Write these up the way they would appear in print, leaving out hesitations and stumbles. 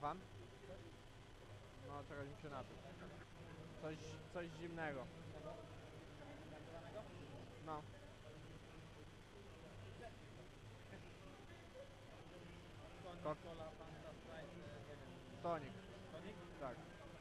Pan? No, czegoś mi się napił. Coś zimnego. No. Coca-Cola, Fanta, Sprite, nie wiem. Tonik. Tonik? Tak.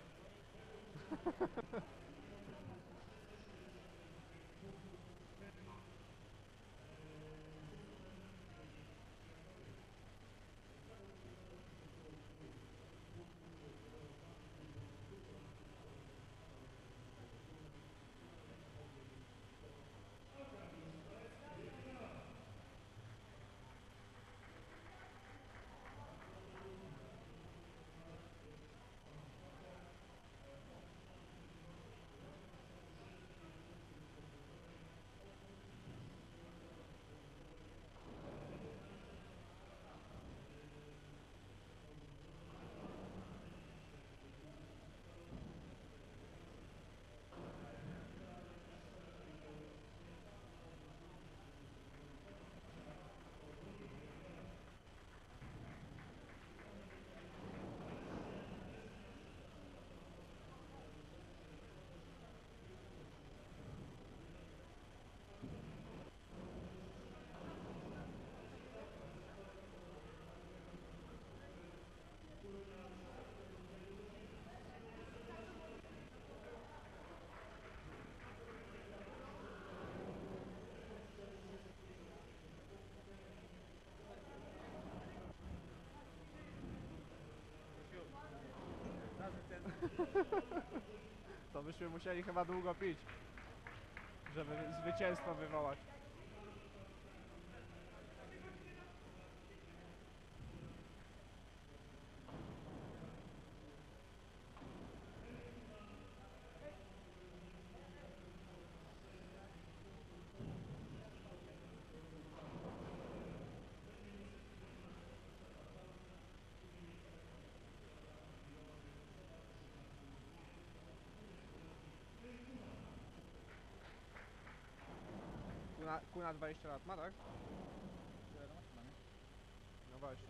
To byśmy musieli chyba długo pić, żeby zwycięstwo wywołać. Kuna 20 lat ma, tak? No właśnie.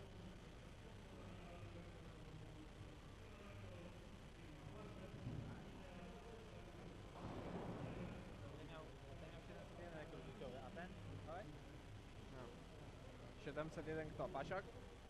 Ten miał 701 rekord życiowy, a ten? Słuchaj? No. 701 kto? Pasiak?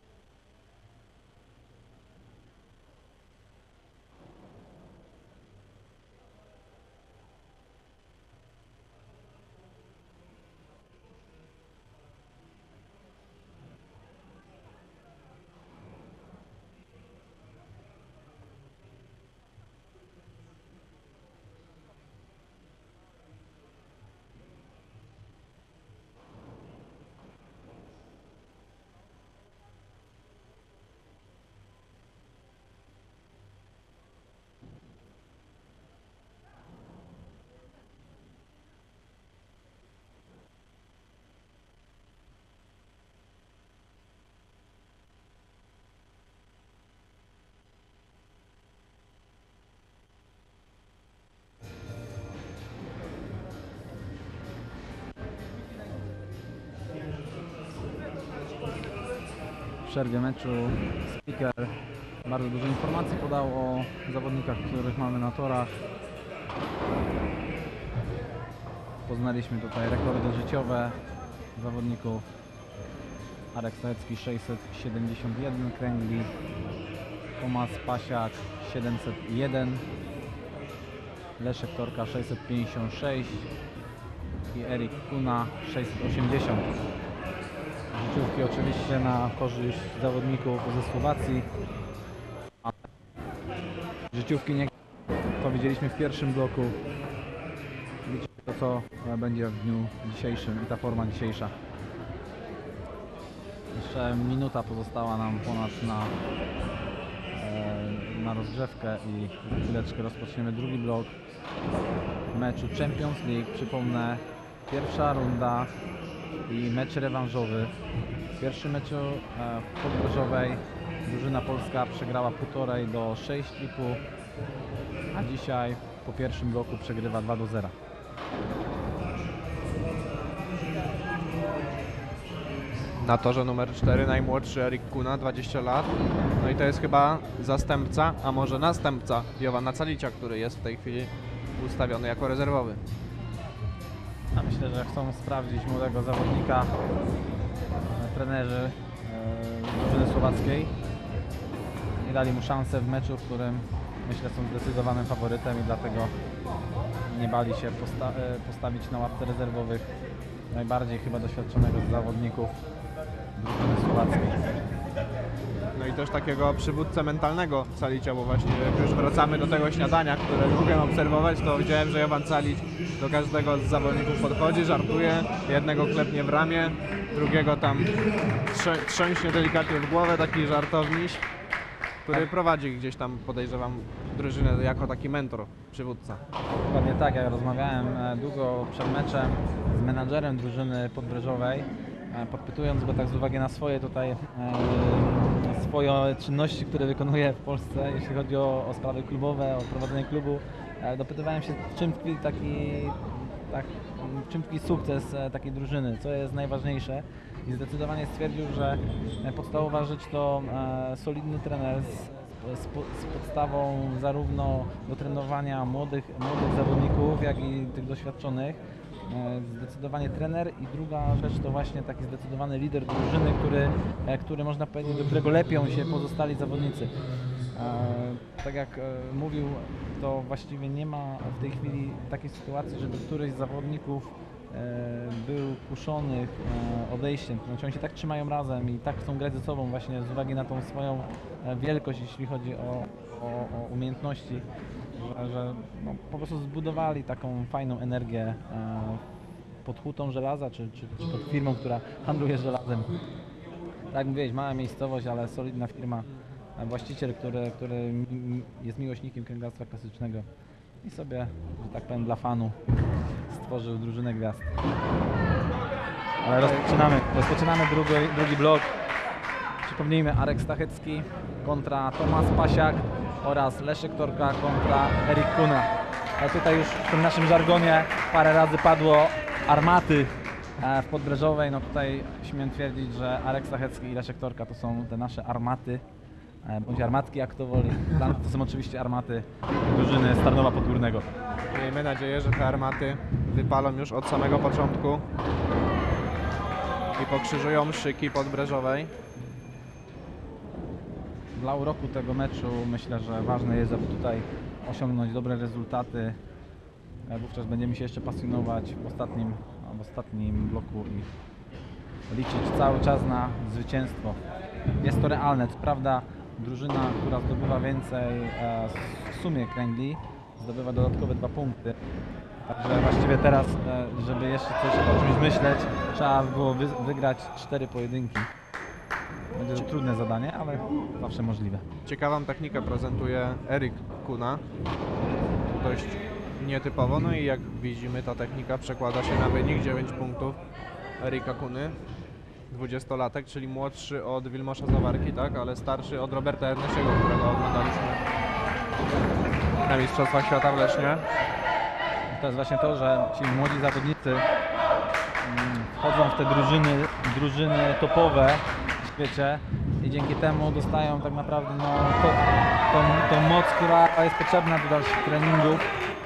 W przerwie meczu speaker bardzo dużo informacji podał o zawodnikach, których mamy na torach. Poznaliśmy tutaj rekordy życiowe zawodników. Arek Stołecki 671 kręgli, Tomasz Pasiak 701, Leszek Torka 656 i Erik Kuna 680. Życiówki oczywiście na korzyść zawodników ze Słowacji. A życiówki nie powiedzieliśmy w pierwszym bloku. Widzicie to, co będzie w dniu dzisiejszym i ta forma dzisiejsza. Jeszcze minuta pozostała nam ponad na rozgrzewkę i za chwileczkę rozpoczniemy drugi blok meczu Champions League. Przypomnę, pierwsza runda i mecz rewanżowy. W pierwszym meczu w Podgorzowej drużyna polska przegrała 1,5 do 6,5, a dzisiaj po pierwszym bloku przegrywa 2-0. Na torze numer 4 najmłodszy Erik Kuna, 20 lat. No i to jest chyba zastępca, a może następca Jovana Calicia, który jest w tej chwili ustawiony jako rezerwowy. A myślę, że chcą sprawdzić młodego zawodnika trenerzy drużyny słowackiej i dali mu szansę w meczu, w którym myślę są zdecydowanym faworytem i dlatego nie bali się postawić na ławce rezerwowych najbardziej chyba doświadczonego z zawodników drużyny słowackiej. No i też takiego przywódcę mentalnego Calicia, bo właśnie jak już wracamy do tego śniadania, które mogłem obserwować, to widziałem, że Jovan Calic do każdego z zawodników podchodzi, żartuje, jednego klepnie w ramię, drugiego tam trząśnie delikatnie w głowę, taki żartowniś, który prowadzi gdzieś tam, podejrzewam, drużynę jako taki mentor, przywódca. Dokładnie tak, ja rozmawiałem długo przed meczem z menadżerem drużyny podbrzeżowej, podpytując go tak z uwagi na swoje tutaj swoje czynności, które wykonuje w Polsce, jeśli chodzi o sprawy klubowe, o prowadzenie klubu. Dopytywałem się, czym tkwi czym tkwi sukces takiej drużyny, co jest najważniejsze, i zdecydowanie stwierdził, że podstawowa rzecz to solidny trener z podstawą zarówno do trenowania młodych zawodników, jak i tych doświadczonych. Zdecydowanie trener, i druga rzecz to właśnie taki zdecydowany lider drużyny, który można powiedzieć, do którego lepią się pozostali zawodnicy. Tak jak mówił, to właściwie nie ma w tej chwili takiej sytuacji, żeby któryś z zawodników był kuszony odejściem. Znaczy oni się tak trzymają razem i tak chcą grać ze sobą właśnie z uwagi na tą swoją wielkość, jeśli chodzi o umiejętności, że no, po prostu zbudowali taką fajną energię pod hutą żelaza, czy pod firmą, która handluje żelazem. Tak jak mówiłeś, mała miejscowość, ale solidna firma, właściciel, który jest miłośnikiem kręglarstwa klasycznego i sobie, że tak powiem, dla fanu stworzył drużynę gwiazd. Ale rozpoczynamy drugi blok. Przypomnijmy, Arek Stachecki kontra Tomasz Pasiak oraz Leszek Torka kontra Erik Kuna. Ale tutaj już w tym naszym żargonie parę razy padło armaty w Podbrzeżowej. No tutaj śmiem twierdzić, że Arek Stachecki i Leszek Torka to są te nasze armaty, bądź armatki, jak to woli. Dla nas to są oczywiście armaty drużyny z Tarnowa Podgórnego. Miejmy nadzieję, że te armaty wypalą już od samego początku i pokrzyżują szyki Podbrzeżowej. Dla uroku tego meczu myślę, że ważne jest, aby tutaj osiągnąć dobre rezultaty. Wówczas będziemy się jeszcze pasjonować w ostatnim bloku i liczyć cały czas na zwycięstwo. Jest to realne, co prawda drużyna, która zdobywa więcej w sumie kręgli, zdobywa dodatkowe 2 punkty. Także właściwie teraz, żeby jeszcze o czymś myśleć, trzeba było wygrać 4 pojedynki. Będzie to trudne zadanie, ale zawsze możliwe. Ciekawą technikę prezentuje Erik Kuna, dość nietypowo, no i jak widzimy, ta technika przekłada się na wynik 9 punktów Erika Kuny, 20-latek, czyli młodszy od Wilmosza Zawarki, tak, ale starszy od Roberta Ernesiego, którego oglądaliśmy na Mistrzostwach Świata w Lesznie. To jest właśnie to, że ci młodzi zawodnicy wchodzą w te drużyny topowe w świecie i dzięki temu dostają tak naprawdę no, tą moc, która jest potrzebna do dalszych treningów.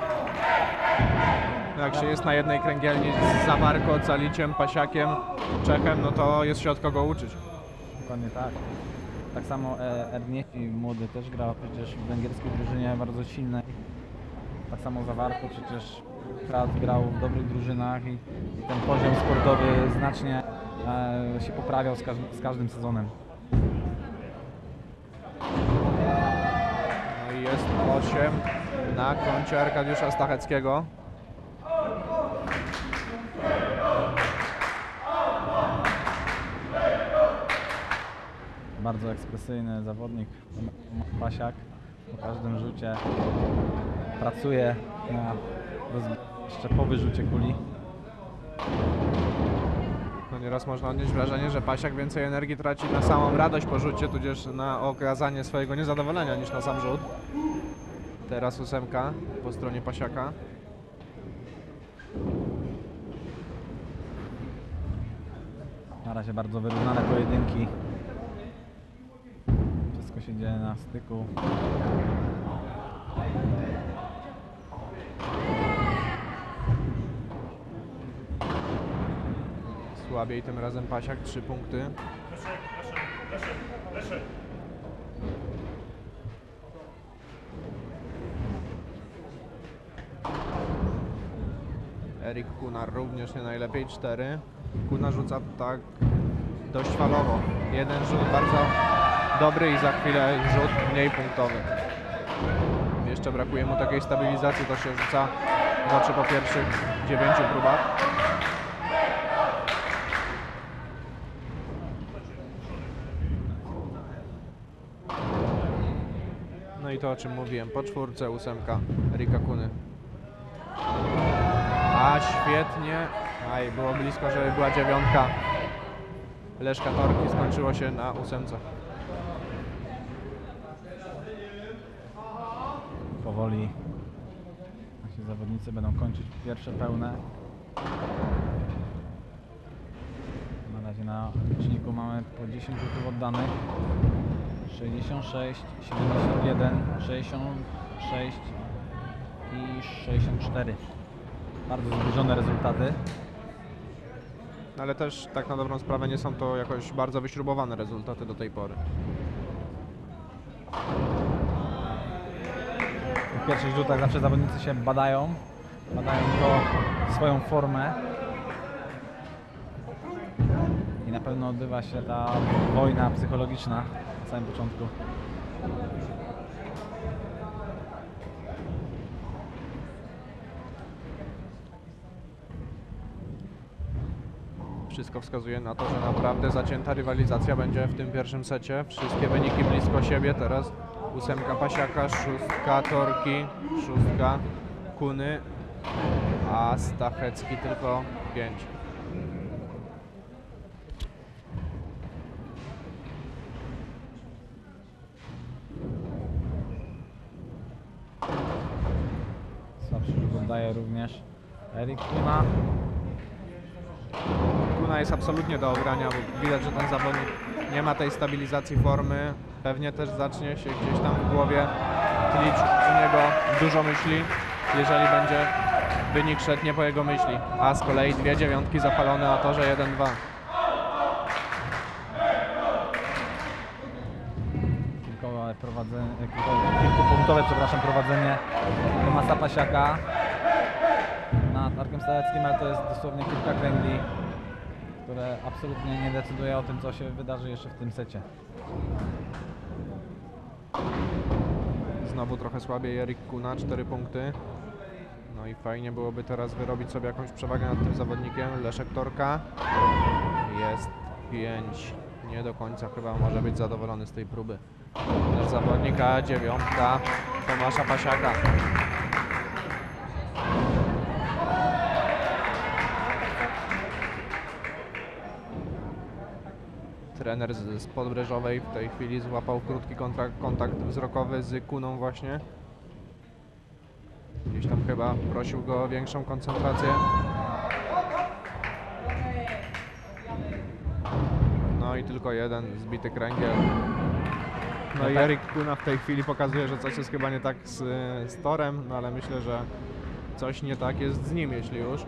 Jak się jest na jednej kręgielni z Zawarko, Caliciem, Pasiakiem, Czechem, no to jest się od kogo uczyć. Dokładnie tak. Tak samo Ernesti młody też grał przecież w węgierskiej drużynie bardzo silnej. Tak samo Zawarko przecież grał w dobrych drużynach i ten poziom sportowy znacznie się poprawiał z każdym sezonem. No i jest 8 na koncie Arkadiusza Stacheckiego. Bardzo ekspresyjny zawodnik Pasiak. Po każdym rzucie pracuje jeszcze po wyrzucie kuli. No nieraz można odnieść wrażenie, że Pasiak więcej energii traci na samą radość po rzucie, tudzież na okazanie swojego niezadowolenia niż na sam rzut. Teraz 8 po stronie Pasiaka. Na razie bardzo wyrównane pojedynki. Wszystko się dzieje na styku. Słabiej tym razem Pasiak, 3 punkty. Erik Kunar również nie najlepiej, 4. Kunar rzuca tak dość falowo. Jeden rzut bardzo dobry i za chwilę rzut mniej punktowy. Jeszcze brakuje mu takiej stabilizacji, to się rzuca w oczy po pierwszych 9 próbach. No i to, o czym mówiłem, po 4 8 Erika Kuny. A świetnie. Aj, było blisko, żeby była 9 Leszka Torki, skończyło się na 8. Powoli nasi zawodnicy będą kończyć pierwsze pełne. Na razie na liczniku mamy po 10 rzutów oddanych. 66, 71, 66 i 64. Bardzo zbliżone rezultaty. Ale też tak na dobrą sprawę nie są to jakoś bardzo wyśrubowane rezultaty do tej pory. W pierwszych rzutach zawsze zawodnicy się badają to swoją formę i na pewno odbywa się ta wojna psychologiczna na samym początku. Wszystko wskazuje na to, że naprawdę zacięta rywalizacja będzie w tym pierwszym secie. Wszystkie wyniki blisko siebie teraz. 8 Pasiaka, 6 Torki, 6 Kuny, a Stachecki tylko 5. Słabszy rzut oddaje również Erik Kuna. Kuna jest absolutnie do ogrania, bo widać, że ten zawodnik nie ma tej stabilizacji formy. Pewnie też zacznie się gdzieś tam w głowie tlić u niego dużo myśli, jeżeli będzie wynik szedł nie po jego myśli. A z kolei 2 dziewiątki zapalone o torze 1-2. Kilkupunktowe prowadzenie Tomasa Pasiaka nad Arkiem Staleckim, ale to jest dosłownie kilka kręgli, które absolutnie nie decyduje o tym, co się wydarzy jeszcze w tym secie. Znowu trochę słabiej Erik Kuna, 4 punkty. No i fajnie byłoby teraz wyrobić sobie jakąś przewagę nad tym zawodnikiem. Leszek Torka. Jest 5. Nie do końca chyba może być zadowolony z tej próby. Nasz zawodnika 9 Tomasza Pasiaka. Trener z Podbrzeżowej w tej chwili złapał krótki kontakt wzrokowy z Kuną właśnie. Gdzieś tam chyba prosił go o większą koncentrację. No i tylko jeden zbity kręgiel. No i Erik Kuna w tej chwili pokazuje, że coś jest chyba nie tak z torem, no ale myślę, że coś nie tak jest z nim, jeśli już.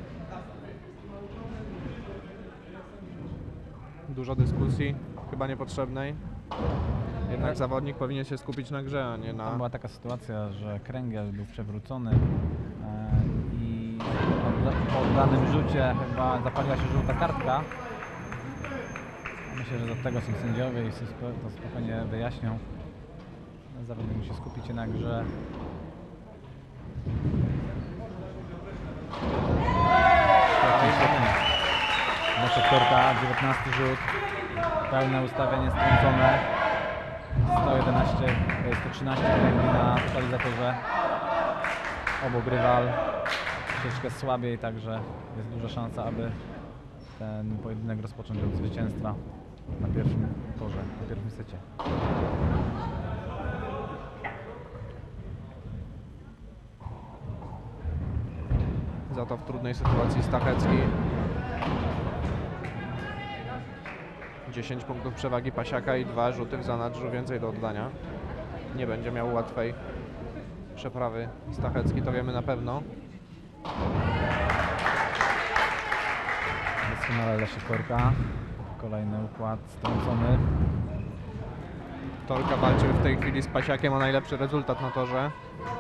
Dużo dyskusji, chyba niepotrzebnej. Jednak zawodnik powinien się skupić na grze, a nie na... Tam była taka sytuacja, że kręgiel był przewrócony i po danym rzucie chyba zapaliła się żółta kartka. Myślę, że do tego są sędziowie i to spokojnie wyjaśnią. Zawodnik musi skupić się na grze. Leszek Torka, 19 rzut. Pełne ustawienie strącone. 111, to jest 113 kręgli na totalizatorze. Obok rywal troszeczkę słabiej, także jest duża szansa, aby ten pojedynek rozpocząć od zwycięstwa na pierwszym torze, na pierwszym secie. Za to w trudnej sytuacji Stachecki. 10 punktów przewagi Pasiaka i 2 rzuty w zanadrzu więcej do oddania. Nie będzie miał łatwej przeprawy Stachecki, to wiemy na pewno. Doskonale Leszek Torka. Kolejny układ strącony. Torka walczy w tej chwili z Pasiakiem o najlepszy rezultat na torze.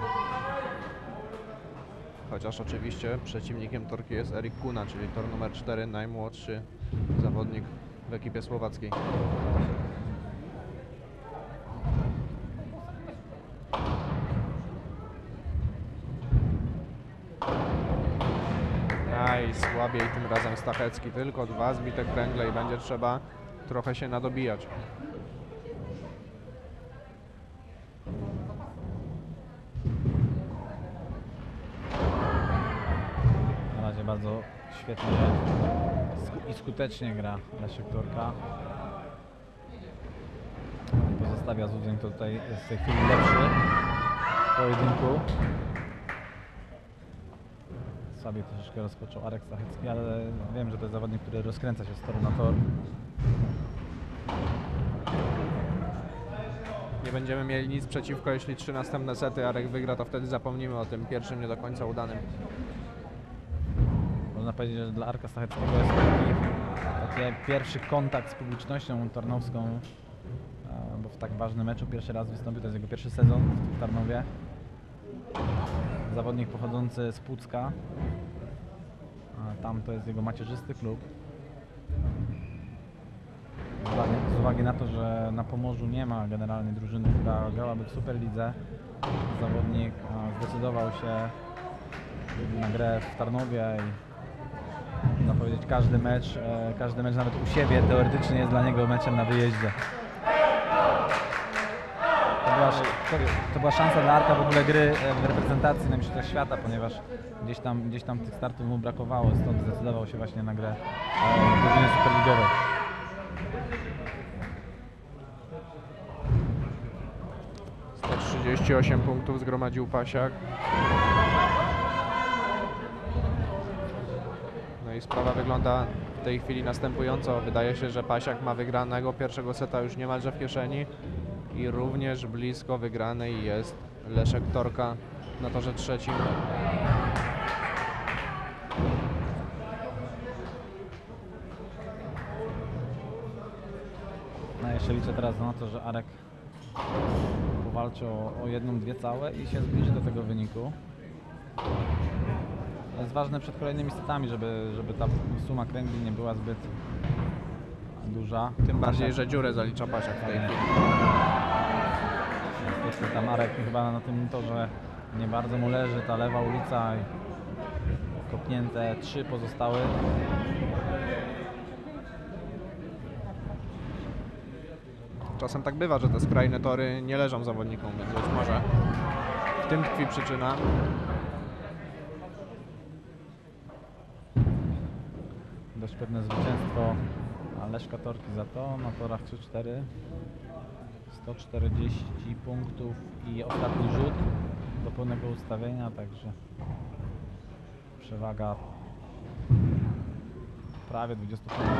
Chociaż oczywiście przeciwnikiem Torki jest Erik Kuna, czyli tor numer 4, najmłodszy zawodnik w ekipie słowackiej. Aj, słabiej tym razem Stachecki, tylko 2 zbite kręgle i będzie trzeba trochę się nadobijać. Na razie bardzo świetnie i skutecznie gra Leszek Torka. Pozostawia Zudzyń, to tutaj jest w tej chwili lepszy w pojedynku. Słabiej troszeczkę rozpoczął Arek Stachecki, ale wiem, że to jest zawodnik, który rozkręca się z toru na tor. Nie będziemy mieli nic przeciwko, jeśli 3 następne sety Arek wygra, to wtedy zapomnimy o tym pierwszym nie do końca udanym. Można powiedzieć, że dla Arka Stacheckiego jest taki pierwszy kontakt z publicznością tarnowską, bo w tak ważnym meczu pierwszy raz wystąpił, to jest jego pierwszy sezon w Tarnowie. Zawodnik pochodzący z Pucka, a tam to jest jego macierzysty klub. Z uwagi na to, że na Pomorzu nie ma generalnie drużyny, która grałaby w Superlidze, zawodnik zdecydował się na grę w Tarnowie i można powiedzieć każdy mecz nawet u siebie teoretycznie jest dla niego meczem na wyjeździe. To była szansa dla Arka w ogóle gry w reprezentacji na Mistrzostwach Świata, ponieważ gdzieś tam tych startów mu brakowało, stąd zdecydował się właśnie na grę w drużynie superligowej. Sto 38 punktów zgromadził Pasiak. No i sprawa wygląda w tej chwili następująco. Wydaje się, że Pasiak ma wygranego pierwszego seta już niemalże w kieszeni. I również blisko wygranej jest Leszek Torka na torze trzecim. No jeszcze liczę teraz na to, że Arek powalczy o jedną, dwie całe i się zbliży do tego wyniku. To jest ważne przed kolejnymi setami, żeby ta suma kręgli nie była zbyt duża. Tym bardziej, że dziurę zalicza Pasiak w tej chwili. Niestety tam Arek chyba na tym torze nie bardzo mu leży ta lewa ulica i kopnięte 3 pozostałe. Czasem tak bywa, że te skrajne tory nie leżą zawodnikom, więc być może w tym tkwi przyczyna. Dość pewne zwycięstwo Leszka Torki za to na torach 3-4. 140 punktów i ostatni rzut do pełnego ustawienia, także przewaga prawie 20 punktów.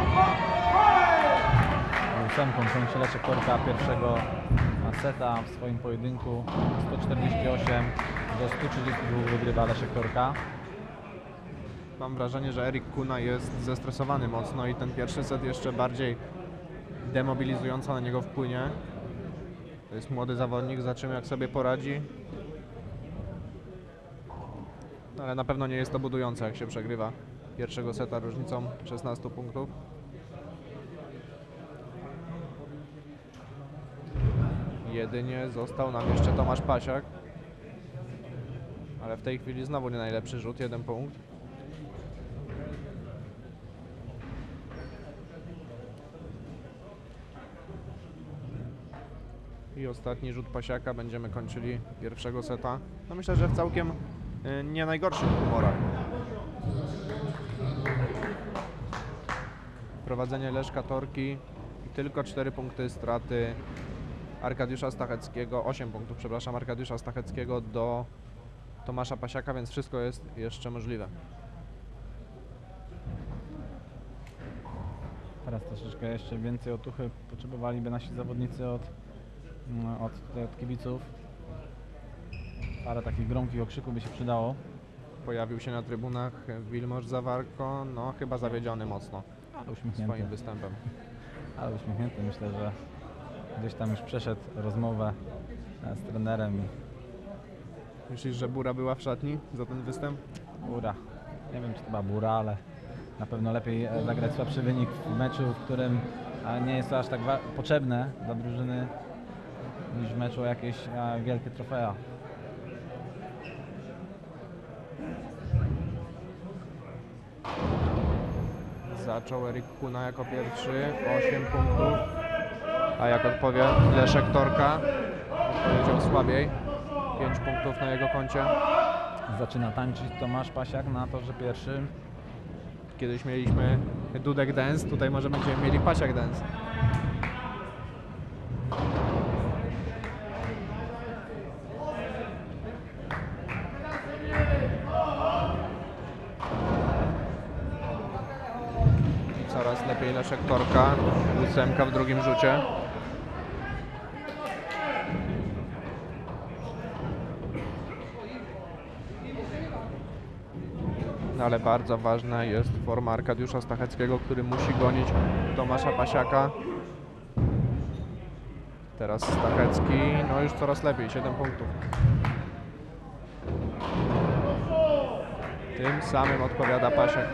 Ósemką kończy Leszek Torka pierwszego seta w swoim pojedynku. 148 do 132 wygrywa Leszek Torka. Mam wrażenie, że Erik Kuna jest zestresowany mocno i ten pierwszy set jeszcze bardziej demobilizująco na niego wpłynie. To jest młody zawodnik, zobaczymy jak sobie poradzi. Ale na pewno nie jest to budujące, jak się przegrywa pierwszego seta różnicą 16 punktów. Jedynie został nam jeszcze Tomasz Pasiak. Ale w tej chwili znowu nie najlepszy rzut, 1 punkt. I ostatni rzut Pasiaka, będziemy kończyli pierwszego seta. No myślę, że w całkiem nie najgorszych humorach. Prowadzenie Leszka Torki i tylko 4 punkty straty Arkadiusza Stacheckiego, 8 punktów, przepraszam, Arkadiusza Stacheckiego do Tomasza Pasiaka, więc wszystko jest jeszcze możliwe. Teraz troszeczkę jeszcze więcej otuchy potrzebowaliby nasi zawodnicy od kibiców. Parę takich gromkich okrzyków by się przydało. Pojawił się na trybunach Wilmosz Zawarko, no chyba zawiedziony mocno Ale uśmiechnięty. swoim występem. Ale uśmiechnięty. Myślę, że gdzieś tam już przeszedł rozmowę z trenerem i Myślisz, że bura była w szatni za ten występ? bura. Nie wiem, czy to była bura, ale na pewno lepiej zagrać słabszy wynik w meczu, w którym nie jest to aż tak potrzebne dla drużyny, niż w meczu o jakieś wielkie trofea. Zaczął Erik Kuna jako pierwszy, 8 punktów, a jak odpowie Leszek Torka, odpowiedział słabiej, 5 punktów na jego koncie. Zaczyna tańczyć Tomasz Pasiak na torze pierwszym. Kiedyś mieliśmy Dudek Dance, tutaj może będziemy mieli Pasiak Dance. Coraz lepiej Leszek Torka, 8 w drugim rzucie. No ale bardzo ważna jest forma Arkadiusza Stacheckiego, który musi gonić Tomasza Pasiaka. Teraz Stachecki, no już coraz lepiej, 7 punktów. Tym samym odpowiada Pasiak.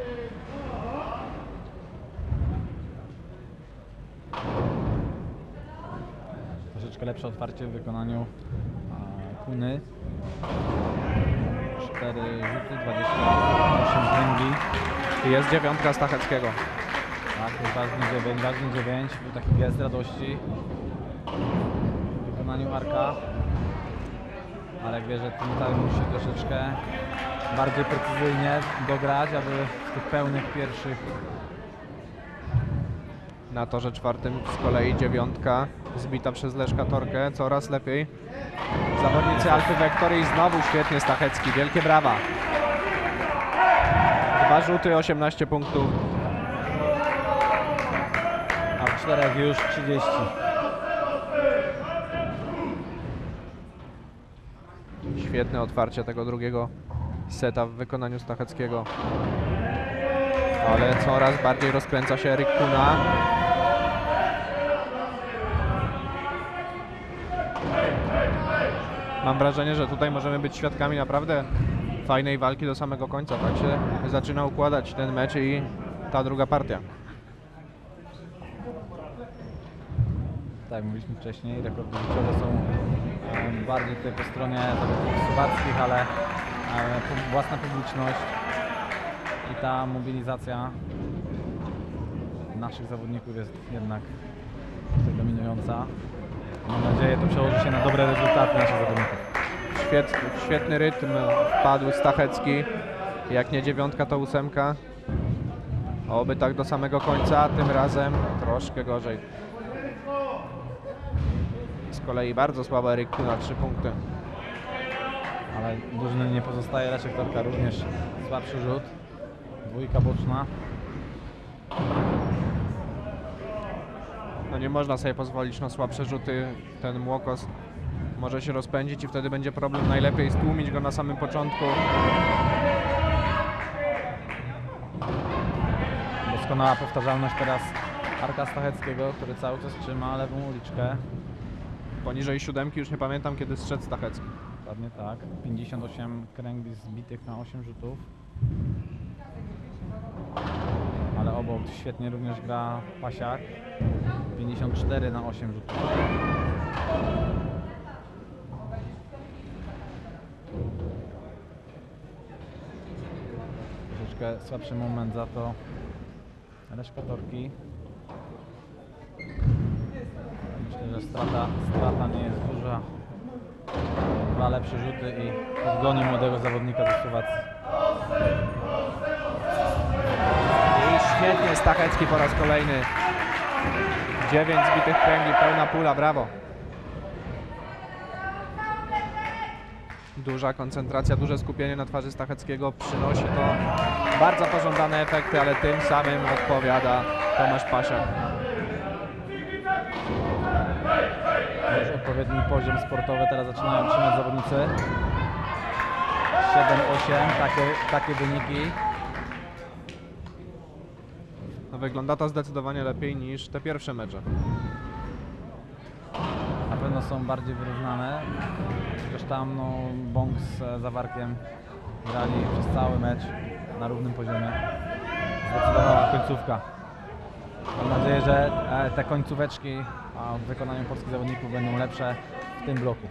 Troszeczkę lepsze otwarcie w wykonaniu Kuny. 4 rzuty, 28 kręgli. I jest 9 Stacheckiego. Tak, to jest ważny 9. Był taki gest radości w wykonaniu Arka. Arek wie, że tutaj musi troszeczkę bardziej precyzyjnie dograć, aby w tych pełnych pierwszych. Na torze czwartym z kolei 9 zbita przez Leszka Torkę, coraz lepiej. Zawodnicy Alfy Vectory i znowu świetnie Stachecki, wielkie brawa. 2 rzuty, 18 punktów. A w 4 już 30. Świetne otwarcie tego drugiego seta w wykonaniu Stacheckiego. Ale coraz bardziej rozkręca się Erik Kuna. Mam wrażenie, że tutaj możemy być świadkami naprawdę fajnej walki do samego końca. Tak się zaczyna układać ten mecz i ta druga partia. Tak jak mówiliśmy wcześniej, rekordy życiowe są bardziej tutaj po stronie zawodników słowackich, ale własna publiczność i ta mobilizacja naszych zawodników jest jednak tutaj dominująca. Mam nadzieję, to przełoży się na dobre rezultaty naszych zawodników. Świetny rytm wpadł Stachecki. Jak nie 9, to 8. Oby tak do samego końca, tym razem troszkę gorzej. Z kolei bardzo słabo Erik Kuna, 3 punkty. Ale drużyny nie pozostaje, Leszek Torka również słabszy rzut. 2 boczna. No nie można sobie pozwolić na słabsze rzuty. Ten Młokos może się rozpędzić i wtedy będzie problem. Najlepiej stłumić go na samym początku. Doskonała powtarzalność teraz Arka Stacheckiego, który cały czas trzyma lewą uliczkę. Poniżej 7 już nie pamiętam, kiedy strzedł Stachecki. Dokładnie tak. 58 kręgli zbitych na 8 rzutów. Ale obok świetnie również gra Pasiak. 54 na 8 rzutów. Troszeczkę słabszy moment za to Leszka Torki. Myślę, że strata nie jest duża. 2 lepsze rzuty i podgoni młodego zawodnika ze Słowacji. I świetnie Stachecki po raz kolejny. 9 zbitych kręgli, pełna pula, brawo. Duża koncentracja, duże skupienie na twarzy Stacheckiego. Przynosi to bardzo pożądane efekty, ale tym samym odpowiada Tomasz Pasiak. Już odpowiedni poziom sportowy teraz zaczynają trzymać zawodnicy. 7-8, takie wyniki. No, wygląda to zdecydowanie lepiej niż te pierwsze mecze. Na pewno są bardziej wyrównane. Chociaż tam no, Bąk z Zawarkiem grali przez cały mecz na równym poziomie. Zdecydowała końcówka. Mam nadzieję, że te końcóweczki w wykonaniu polskich zawodników będą lepsze w tym bloku.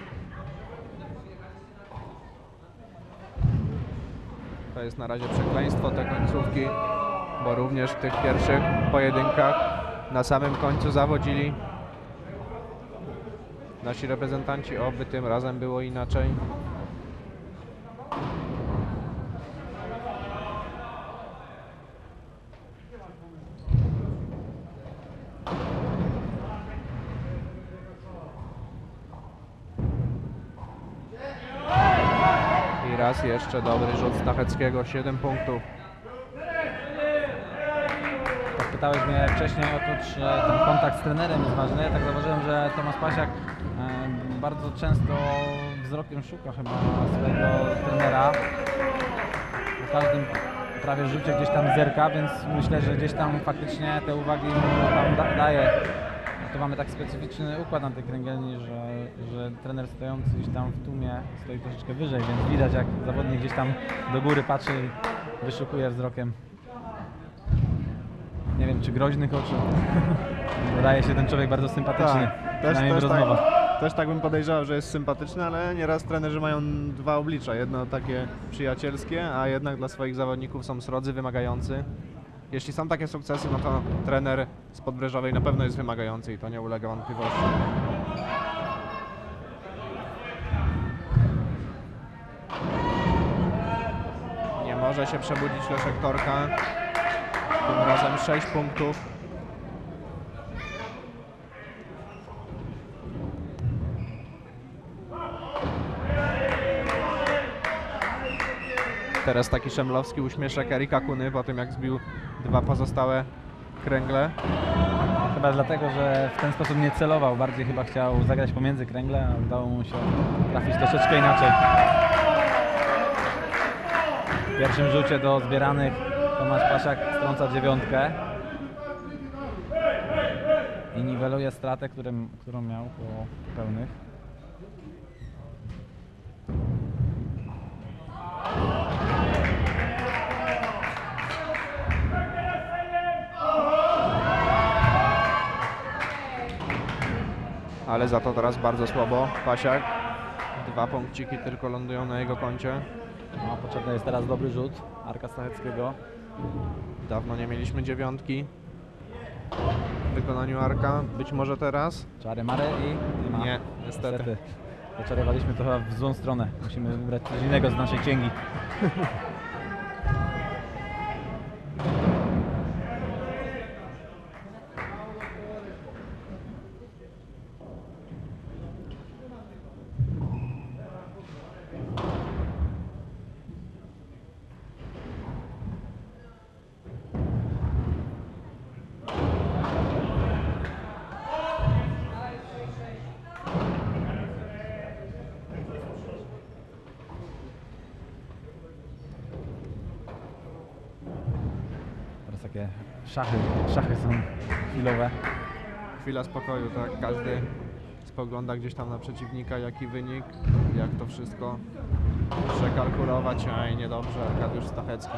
To jest na razie przekleństwo te końcówki, bo również w tych pierwszych pojedynkach na samym końcu zawodzili nasi reprezentanci, oby tym razem było inaczej. I raz jeszcze dobry rzut Stacheckiego, 7 punktów. Tak pytałeś mnie wcześniej o to, czy ten kontakt z trenerem jest ważny. Ja tak zauważyłem, że Tomasz Pasiak bardzo często wzrokiem szuka chyba swojego trenera. Po każdym prawie rzucie gdzieś tam zerka, więc myślę, że gdzieś tam faktycznie te uwagi mu tam daje. To mamy tak specyficzny układ na tej kręgielni, że trener stojący gdzieś tam w tłumie stoi troszeczkę wyżej, więc widać jak zawodnik gdzieś tam do góry patrzy i wyszukuje wzrokiem. Nie wiem, czy groźnych oczu. Wydaje się ten człowiek bardzo sympatyczny, przynajmniej w rozmowach. Też tak bym podejrzewał, że jest sympatyczny, ale nieraz trenerzy mają dwa oblicza. Jedno takie przyjacielskie, a jednak dla swoich zawodników są srodzy, wymagający. Jeśli są takie sukcesy, no to trener z Podbrzeżowej na pewno jest wymagający i to nie ulega wątpliwości. Nie może się przebudzić Leszek Torka. Tym razem 6 punktów. Teraz taki szemlowski uśmieszek Erika Kuny po tym jak zbił dwa pozostałe kręgle. Chyba dlatego, że w ten sposób nie celował, bardziej chyba chciał zagrać pomiędzy kręgle, a udało mu się trafić troszeczkę inaczej. W pierwszym rzucie do zbieranych Tomasz Pasiak strąca 9 i niweluje stratę, którą miał po pełnych. Ale za to teraz bardzo słabo Pasiak. 2 punkciki tylko lądują na jego koncie. No, potrzebny jest teraz dobry rzut Arka Stacheckiego. Dawno nie mieliśmy 9 w wykonaniu Arka. Być może teraz? Czary mary i nie ma. Nie, niestety. Zaczarowaliśmy to chyba w złą stronę. Musimy wybrać coś innego z naszej księgi. Teraz takie szachy są chwilowe. Chwila spokoju, tak? Każdy spogląda gdzieś tam na przeciwnika, jaki wynik, jak to wszystko przekalkulować. Aj, niedobrze, Arkadiusz Stachecki.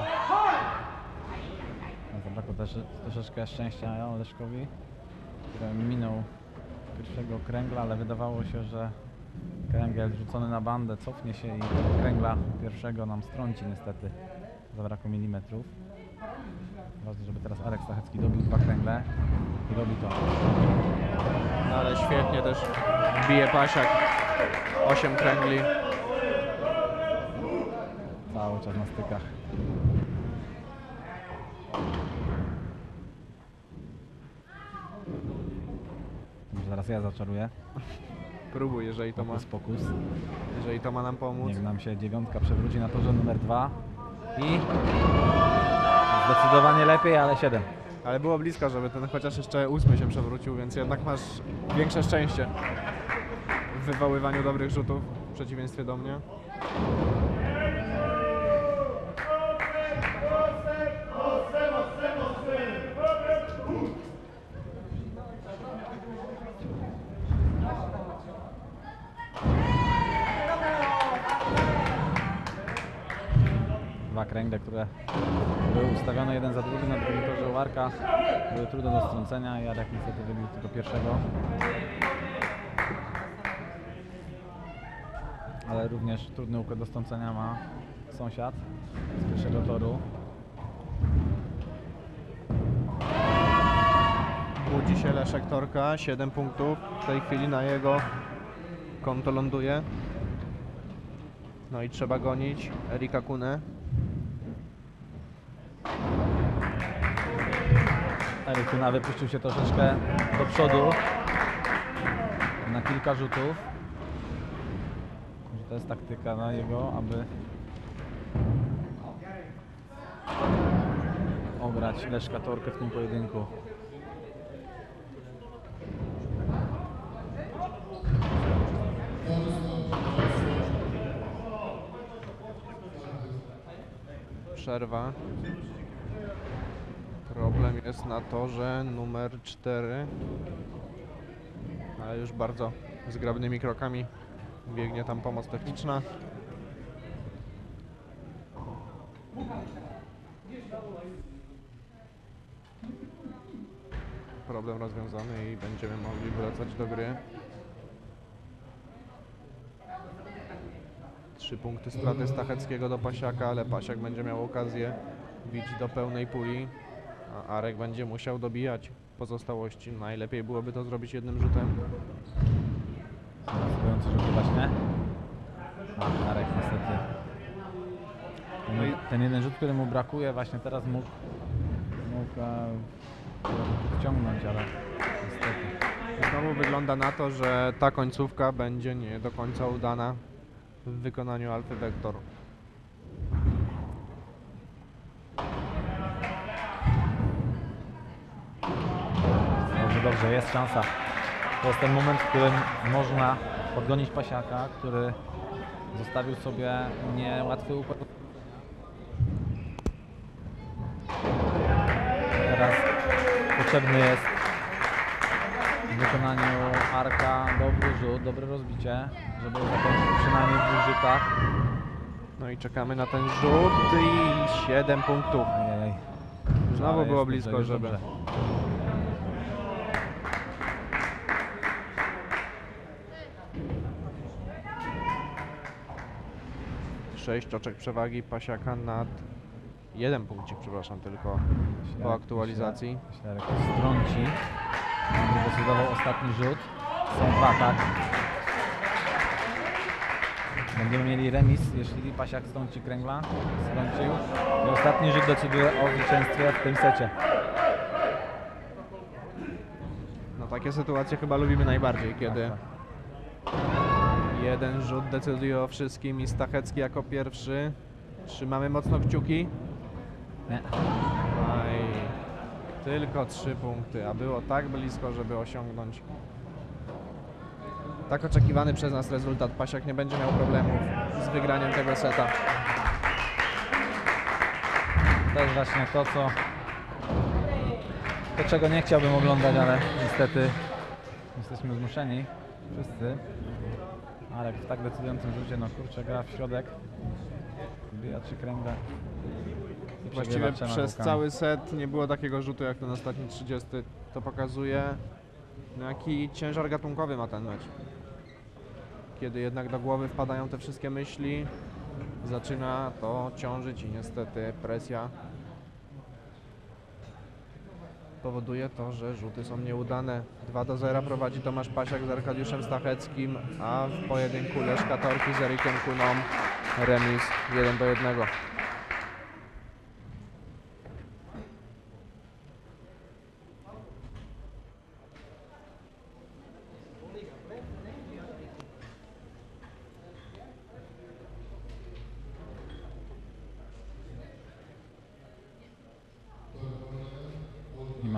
Zabrakło też troszeczkę szczęścia Leszkowi, który minął pierwszego kręgla, ale wydawało się, że kręgiel rzucony na bandę cofnie się i tego kręgla pierwszego nam strąci niestety. Zabrakło milimetrów. Ważne, żeby teraz Arek Stachecki dobił 2 kręgle i robi to. No ale świetnie też bije Pasiak. 8 kręgli. Cały czas na stykach. Może zaraz ja zaczaruję. Próbuj, jeżeli to ma nam pomóc. Niech nam się 9 przewróci na torze numer 2 i zdecydowanie lepiej, ale 7. Ale było blisko, żeby ten chociaż jeszcze 8 się przewrócił, więc jednak masz większe szczęście w wywoływaniu dobrych rzutów w przeciwieństwie do mnie. Dwa kręgle, które były ustawione jeden za drugim na drugim torze u Arka, były trudne do strącenia. Jarek niestety wybił tylko pierwszego. Ale również trudny układ do strącenia ma sąsiad z pierwszego toru. Budzi się Leszek Torka, 7 punktów w tej chwili na jego konto ląduje. No i trzeba gonić Erika Kunę. Erik Kuna wypuścił się troszeczkę do przodu na kilka rzutów. To jest taktyka na jego, aby ograć Leszka Torkę w tym pojedynku. Przerwa. Problem jest na torze numer 4. Ale już bardzo zgrabnymi krokami biegnie tam pomoc techniczna. Problem rozwiązany i będziemy mogli wracać do gry. 3 punkty straty Stacheckiego do Pasiaka, ale Pasiak będzie miał okazję bić do pełnej puli, a Arek będzie musiał dobijać pozostałości. Najlepiej byłoby to zrobić jednym rzutem. Stojący rzut właśnie. Arek niestety. Ten jeden rzut, który mu brakuje, właśnie teraz mógł wciągnąć, ale niestety. Znowu wygląda na to, że ta końcówka będzie nie do końca udana w wykonaniu Alfy Vector. Dobrze, jest szansa. To jest ten moment, w którym można podgonić Pasiaka, który zostawił sobie niełatwy układ. Teraz potrzebny jest w wykonaniu Arka dobry rzut, dobre rozbicie, żeby zakończyć przynajmniej w 2 rzutach. No i czekamy na ten rzut i 7 punktów. Ojej. Znowu Ale było jest blisko, dobrze, jest żeby... dobrze. 6 oczek przewagi Pasiaka nad 1 punkcik, przepraszam, tylko po aktualizacji. Ślarek strąci. Będzie decydował ostatni rzut. Są 2, tak. Będziemy mieli remis, jeśli Pasiak strąci kręgla. Strącił. I ostatni rzut decyduje o zwycięstwie w tym secie. No takie sytuacje chyba lubimy najbardziej, kiedy jeden rzut decyduje o wszystkim i Stachecki jako pierwszy. Trzymamy mocno kciuki. Nie. Aj, tylko 3 punkty, a było tak blisko, żeby osiągnąć tak oczekiwany przez nas rezultat. Pasiak nie będzie miał problemów z wygraniem tego seta. To jest właśnie to, czego nie chciałbym oglądać, ale niestety jesteśmy zmuszeni wszyscy. Ale w tak decydującym rzucie, no kurczę, gra w środek, wbija 3 kręgle. I Właściwie przegrywa 3 przez naukami. cały set nie było takiego rzutu jak ten ostatni 30. To pokazuje, jaki ciężar gatunkowy ma ten mecz. Kiedy jednak do głowy wpadają te wszystkie myśli, zaczyna to ciążyć i niestety presja powoduje to, że rzuty są nieudane. 2-0 prowadzi Tomasz Pasiak z Arkadiuszem Stacheckim, a w pojedynku Leszka Torki z Erikiem Kuną remis 1-1.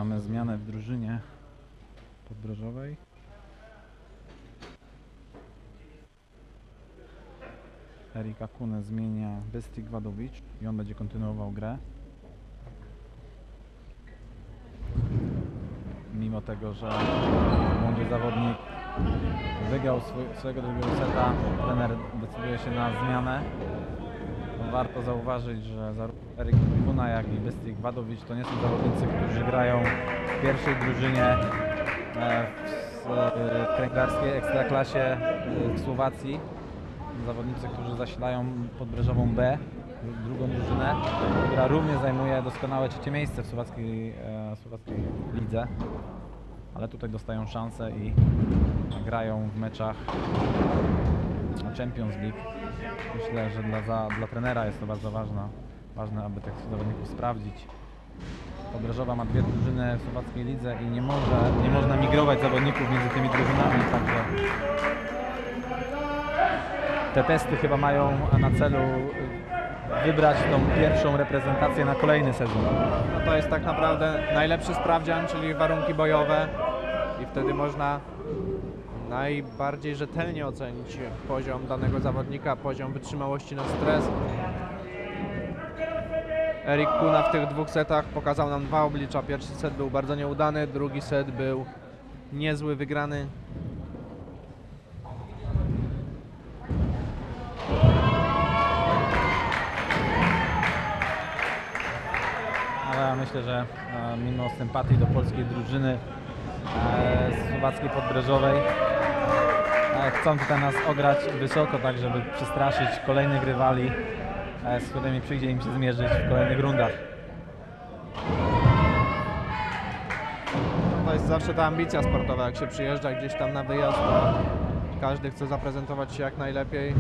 mamy zmianę w drużynie podbrożowej. Erika Kunę zmienia Bystik Wadowicz i on będzie kontynuował grę. Mimo tego, że młody zawodnik wygrał swojego drugiego seta, trener decyduje się na zmianę. Warto zauważyć, że zarówno Erik Kuna, jak i Bystik Wadowicz to nie są zawodnicy, którzy grają w pierwszej drużynie w kręglarskiej ekstraklasie w Słowacji. Zawodnicy, którzy zasilają podbreżową B, drugą drużynę, która również zajmuje doskonałe trzecie miejsce w słowackiej lidze. Ale tutaj dostają szansę i grają w meczach Champions League. Myślę, że dla trenera jest to bardzo ważne, aby tych zawodników sprawdzić. Podbreżowa ma dwie drużyny w słowackiej lidze i nie można migrować zawodników między tymi drużynami, także te testy chyba mają na celu wybrać tą pierwszą reprezentację na kolejny sezon. No to jest tak naprawdę najlepszy sprawdzian, czyli warunki bojowe i wtedy można najbardziej rzetelnie ocenić poziom danego zawodnika, poziom wytrzymałości na stres. Erik Kuna w tych dwóch setach pokazał nam dwa oblicza. Pierwszy set był bardzo nieudany, drugi set był niezły, wygrany. Ale ja myślę, że mimo sympatii do polskiej drużyny słowackiej podbreżowej chcą tutaj nas ograć wysoko, tak żeby przestraszyć kolejnych rywali, z którymi przyjdzie im się zmierzyć w kolejnych rundach. To jest zawsze ta ambicja sportowa, jak się przyjeżdża gdzieś tam na wyjazd, to każdy chce zaprezentować się jak najlepiej.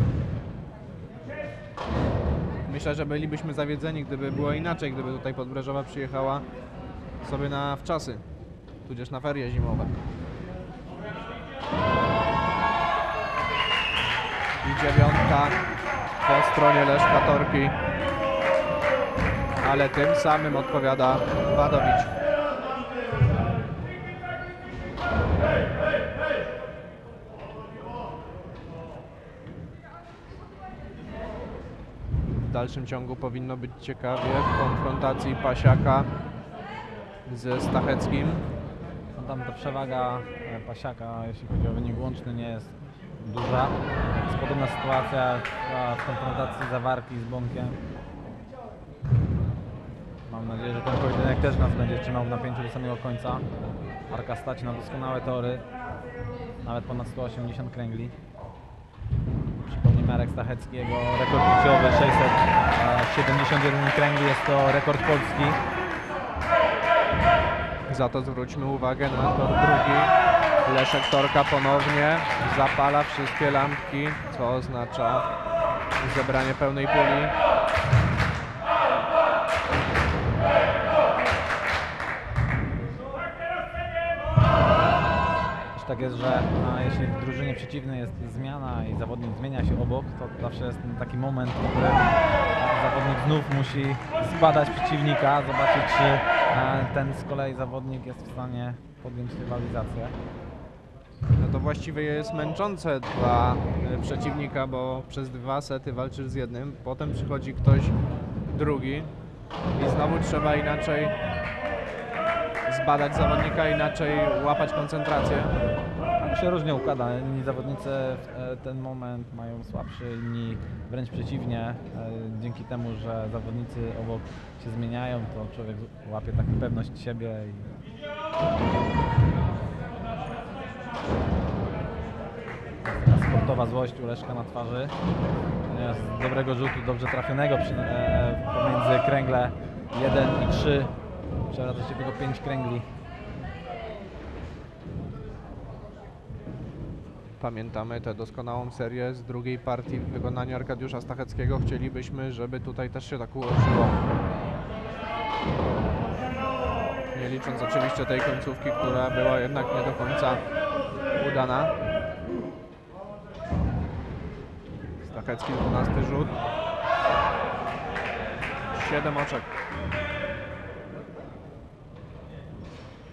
Myślę, że bylibyśmy zawiedzeni, gdyby było inaczej, gdyby tutaj Podbreżowa przyjechała sobie na wczasy, tudzież na ferie zimowe. I dziewiątka po stronie Leszka Torki, ale tym samym odpowiada Wadowicz. W dalszym ciągu powinno być ciekawie w konfrontacji Pasiaka ze Stacheckim. No tam ta przewaga Pasiaka, jeśli chodzi o wynik łączny, nie jest duża. Jest podobna sytuacja w konfrontacji Zawarki z Bąkiem. Mam nadzieję, że ten pojedynek też nas będzie trzymał w napięciu do samego końca. Arka stać na doskonałe tory, nawet ponad 180 kręgli. Przypomnijmy, Arek Stachecki, jego rekord życiowy 671 kręgli, jest to rekord polski. Za to zwróćmy uwagę na tor drugi. Leszek Torka ponownie zapala wszystkie lampki, co oznacza zebranie pełnej puli. Tak jest, że jeśli w drużynie przeciwnej jest zmiana i zawodnik zmienia się obok, to zawsze jest taki moment, w którym zawodnik znów musi zbadać przeciwnika, zobaczyć, czy ten z kolei zawodnik jest w stanie podjąć rywalizację. No to właściwie jest męczące dla przeciwnika, bo przez 2 sety walczysz z jednym, potem przychodzi ktoś drugi i znowu trzeba inaczej zbadać zawodnika, inaczej łapać koncentrację. To się różnie układa. Inni zawodnicy w ten moment mają słabszy, inni wręcz przeciwnie. Dzięki temu, że zawodnicy obok się zmieniają, to człowiek łapie taką pewność siebie. Sportowa złość u Leszka na twarzy. Z dobrego rzutu, dobrze trafionego pomiędzy kręgle 1 i 3. Przewraca się tylko 5 kręgli. Pamiętamy tę doskonałą serię z drugiej partii w wykonaniu Arkadiusza Stacheckiego. Chcielibyśmy, żeby tutaj też się tak ułożyło. Nie licząc oczywiście tej końcówki, która była jednak nie do końca udana. Stachecki 12 rzut. 7 oczek.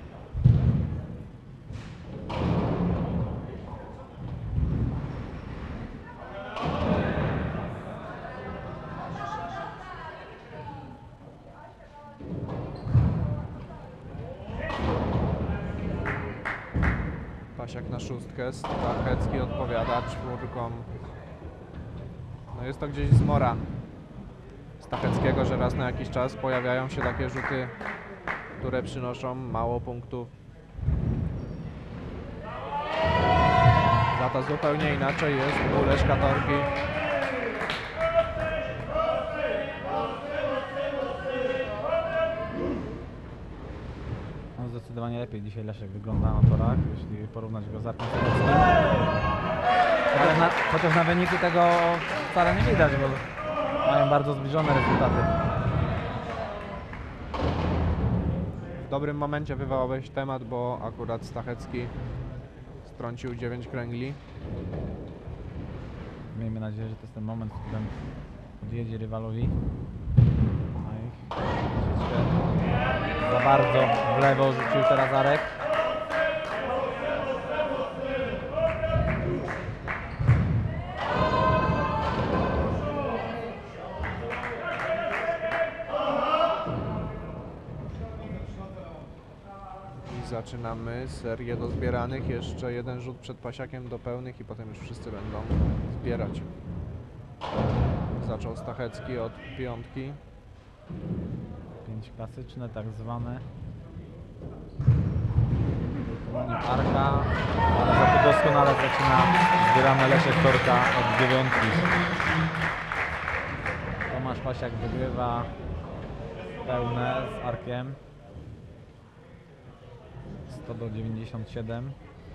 Pasiak na szóstkę, Stachecki odpowiada czwórką. No jest to gdzieś zmora Stacheckiego, że raz na jakiś czas pojawiają się takie rzuty, które przynoszą mało punktów. Za to zupełnie inaczej jest u Leszka Torki. No zdecydowanie lepiej dzisiaj Leszek wygląda na torach, jeśli porównać go z Arkiem Stacheckim. Ale chociaż na wyniki tego wcale nie widać, bo mają bardzo zbliżone rezultaty. W dobrym momencie wywołałeś temat, bo akurat Stachecki strącił 9 kręgli. Miejmy nadzieję, że to jest ten moment, w którym odjedzie rywalowi. No i troszeczkę za bardzo w lewo rzucił teraz Arek. I zaczynamy serię do zbieranych. Jeszcze jeden rzut przed Pasiakiem do pełnych i potem już wszyscy będą zbierać. Zaczął Stachecki od piątki. 5 klasyczne, tak zwane. Wykonanie Arka, ale za to doskonale zaczyna zbierane Leszek Torka od dziewiątki. Tomasz Pasiak wygrywa pełne z Arkiem. 100 do 97.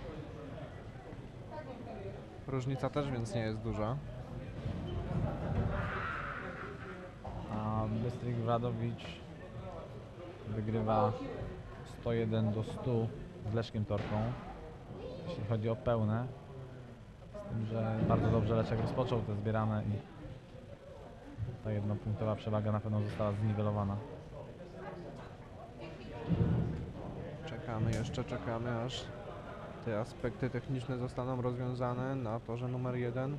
Różnica też więc nie jest duża. A Bystryk Wradowicz wygrywa 101 do 100 z Leszkiem Torką, jeśli chodzi o pełne. Z tym, że bardzo dobrze Leszek rozpoczął te zbierane i ta jednopunktowa przewaga na pewno została zniwelowana. Czekamy aż te aspekty techniczne zostaną rozwiązane na torze numer 1.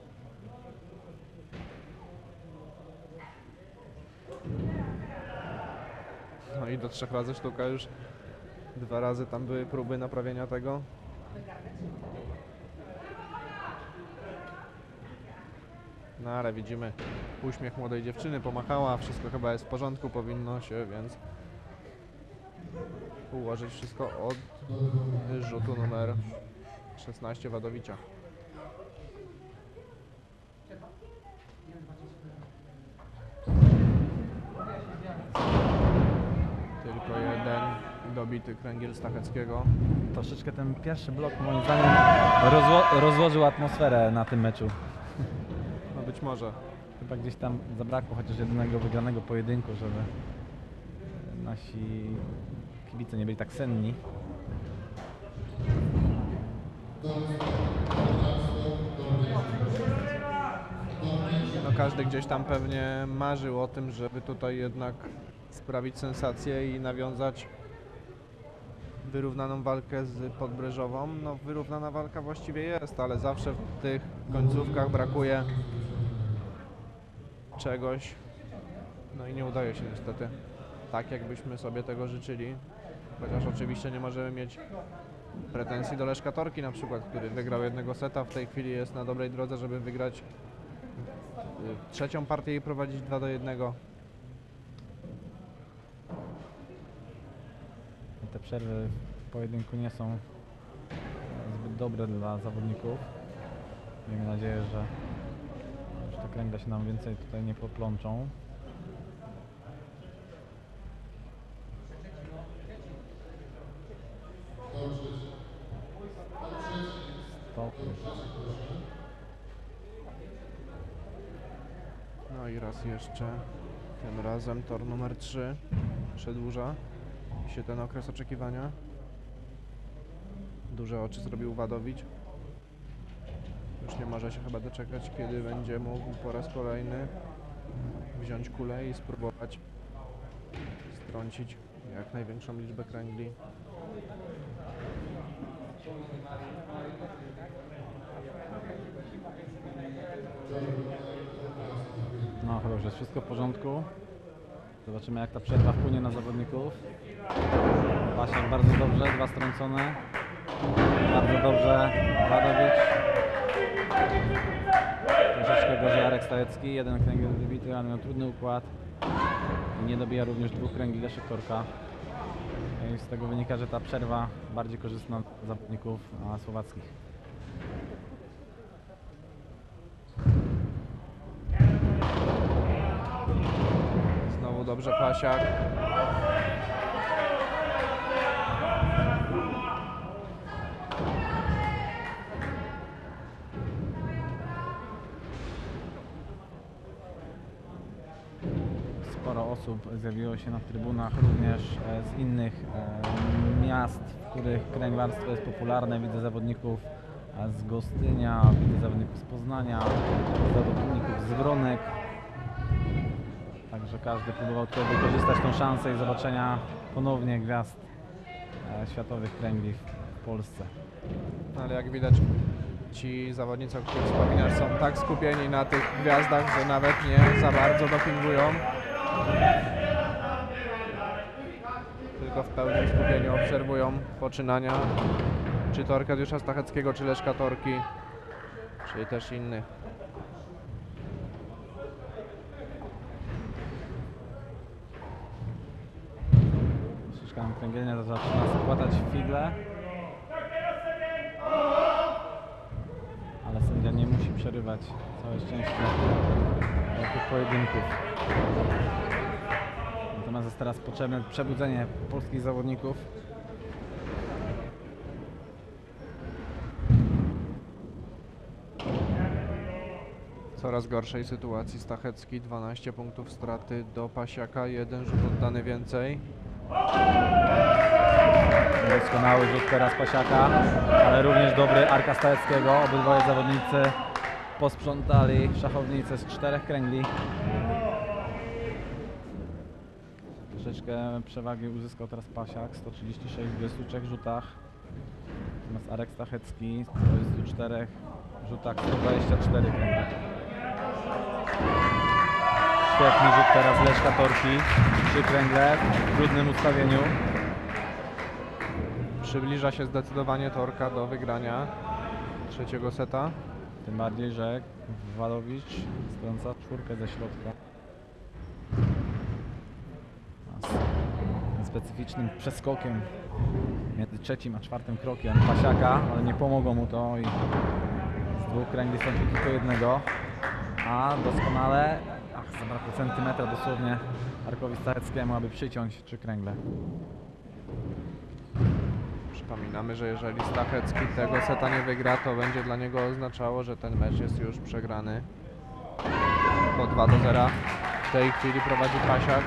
No i do 3 razy sztuka już. 2 razy tam były próby naprawienia tego. No ale widzimy uśmiech młodej dziewczyny, pomachała, wszystko chyba jest w porządku, powinno się więc ułożyć wszystko od rzutu numer 16 Wadowicza. Tylko jeden dobity kręgiel Stacheckiego. Troszeczkę ten pierwszy blok moim zdaniem rozłożył atmosferę na tym meczu. No być może. Chyba gdzieś tam zabrakło chociaż jednego wygranego pojedynku, żeby nasi kibice nie byli tak senni. No każdy gdzieś tam pewnie marzył o tym, żeby tutaj jednak sprawić sensację i nawiązać wyrównaną walkę z Podbrzeżową. No wyrównana walka właściwie jest, ale zawsze w tych końcówkach brakuje czegoś. No i nie udaje się niestety tak, jakbyśmy sobie tego życzyli. Chociaż oczywiście nie możemy mieć pretensji do Leszka Torki na przykład, który wygrał jednego seta, w tej chwili jest na dobrej drodze, żeby wygrać trzecią partię i prowadzić 2-1. Te przerwy w pojedynku nie są zbyt dobre dla zawodników. Miejmy nadzieję, że te kręgle się nam więcej tutaj nie poplączą. Stop. No i raz jeszcze, tym razem tor numer 3 przedłuża się ten okres oczekiwania. Duże oczy zrobił Wadowicz. Już nie może się chyba doczekać, kiedy będzie mógł po raz kolejny wziąć kulę i spróbować strącić jak największą liczbę kręgli. No chyba już jest wszystko w porządku. Zobaczymy jak ta przerwa wpłynie na zawodników. Pasiak bardzo dobrze, 2 strącone. Bardzo dobrze Wadowicz. Troszeczkę gorzej Arek Stachecki. Jeden kręgiel wybity, ale miał trudny układ. I nie dobija również 2 kręgli Leszek Torka. I z tego wynika, że ta przerwa bardziej korzystna dla zawodników słowackich. Znowu dobrze Pasiak. Sporo osób zjawiło się na trybunach również z innych miast, w których kręglarstwo jest popularne. Widzę zawodników z Gostynia, widzę zawodników z Poznania, zawodników z Wronek. Także każdy próbował tutaj wykorzystać tą szansę i zobaczenia ponownie gwiazd światowych kręgli w Polsce. Ale jak widać, ci zawodnicy, o których wspominasz, są tak skupieni na tych gwiazdach, że nawet nie za bardzo dopingują. Tylko w pełnym skupieniu obserwują poczynania czy to Arkadiusza Stacheckiego, czy Leszka Torki, czy też innych. Troszeczkę kręgielnia zaczyna składać figle. Ale sędzia nie musi przerywać, całe szczęście, tych pojedynków. Natomiast jest teraz potrzebne przebudzenie polskich zawodników. W coraz gorszej sytuacji Stachecki, 12 punktów straty do Pasiaka, 1 rzut oddany więcej. Doskonały rzut teraz Pasiaka, ale również dobry Arka Stacheckiego. Obydwoje zawodnicy posprzątali szachownicę z 4 kręgli. Troszeczkę przewagi uzyskał teraz Pasiak, 136 w 23 rzutach. Natomiast Arek Stachecki w 24 rzutach 124 kręgi. Świetny rzut teraz Leszka Torki, 3 kręgle w trudnym ustawieniu. Przybliża się zdecydowanie Torka do wygrania trzeciego seta. Tym bardziej, że Wadowicz strąca 4 ze środka. Z specyficznym przeskokiem między 3. a 4. krokiem Pasiaka, ale nie pomogło mu to i z 2 kręgli sądził tylko jednego. A doskonale, zabrakło centymetra dosłownie Arkowi Stacheckiemu, aby przyciąć 3 kręgle. Przypominamy, że jeżeli Stachecki tego seta nie wygra, to będzie dla niego oznaczało, że ten mecz jest już przegrany. Po 2-0 w tej chwili prowadzi Pasiak.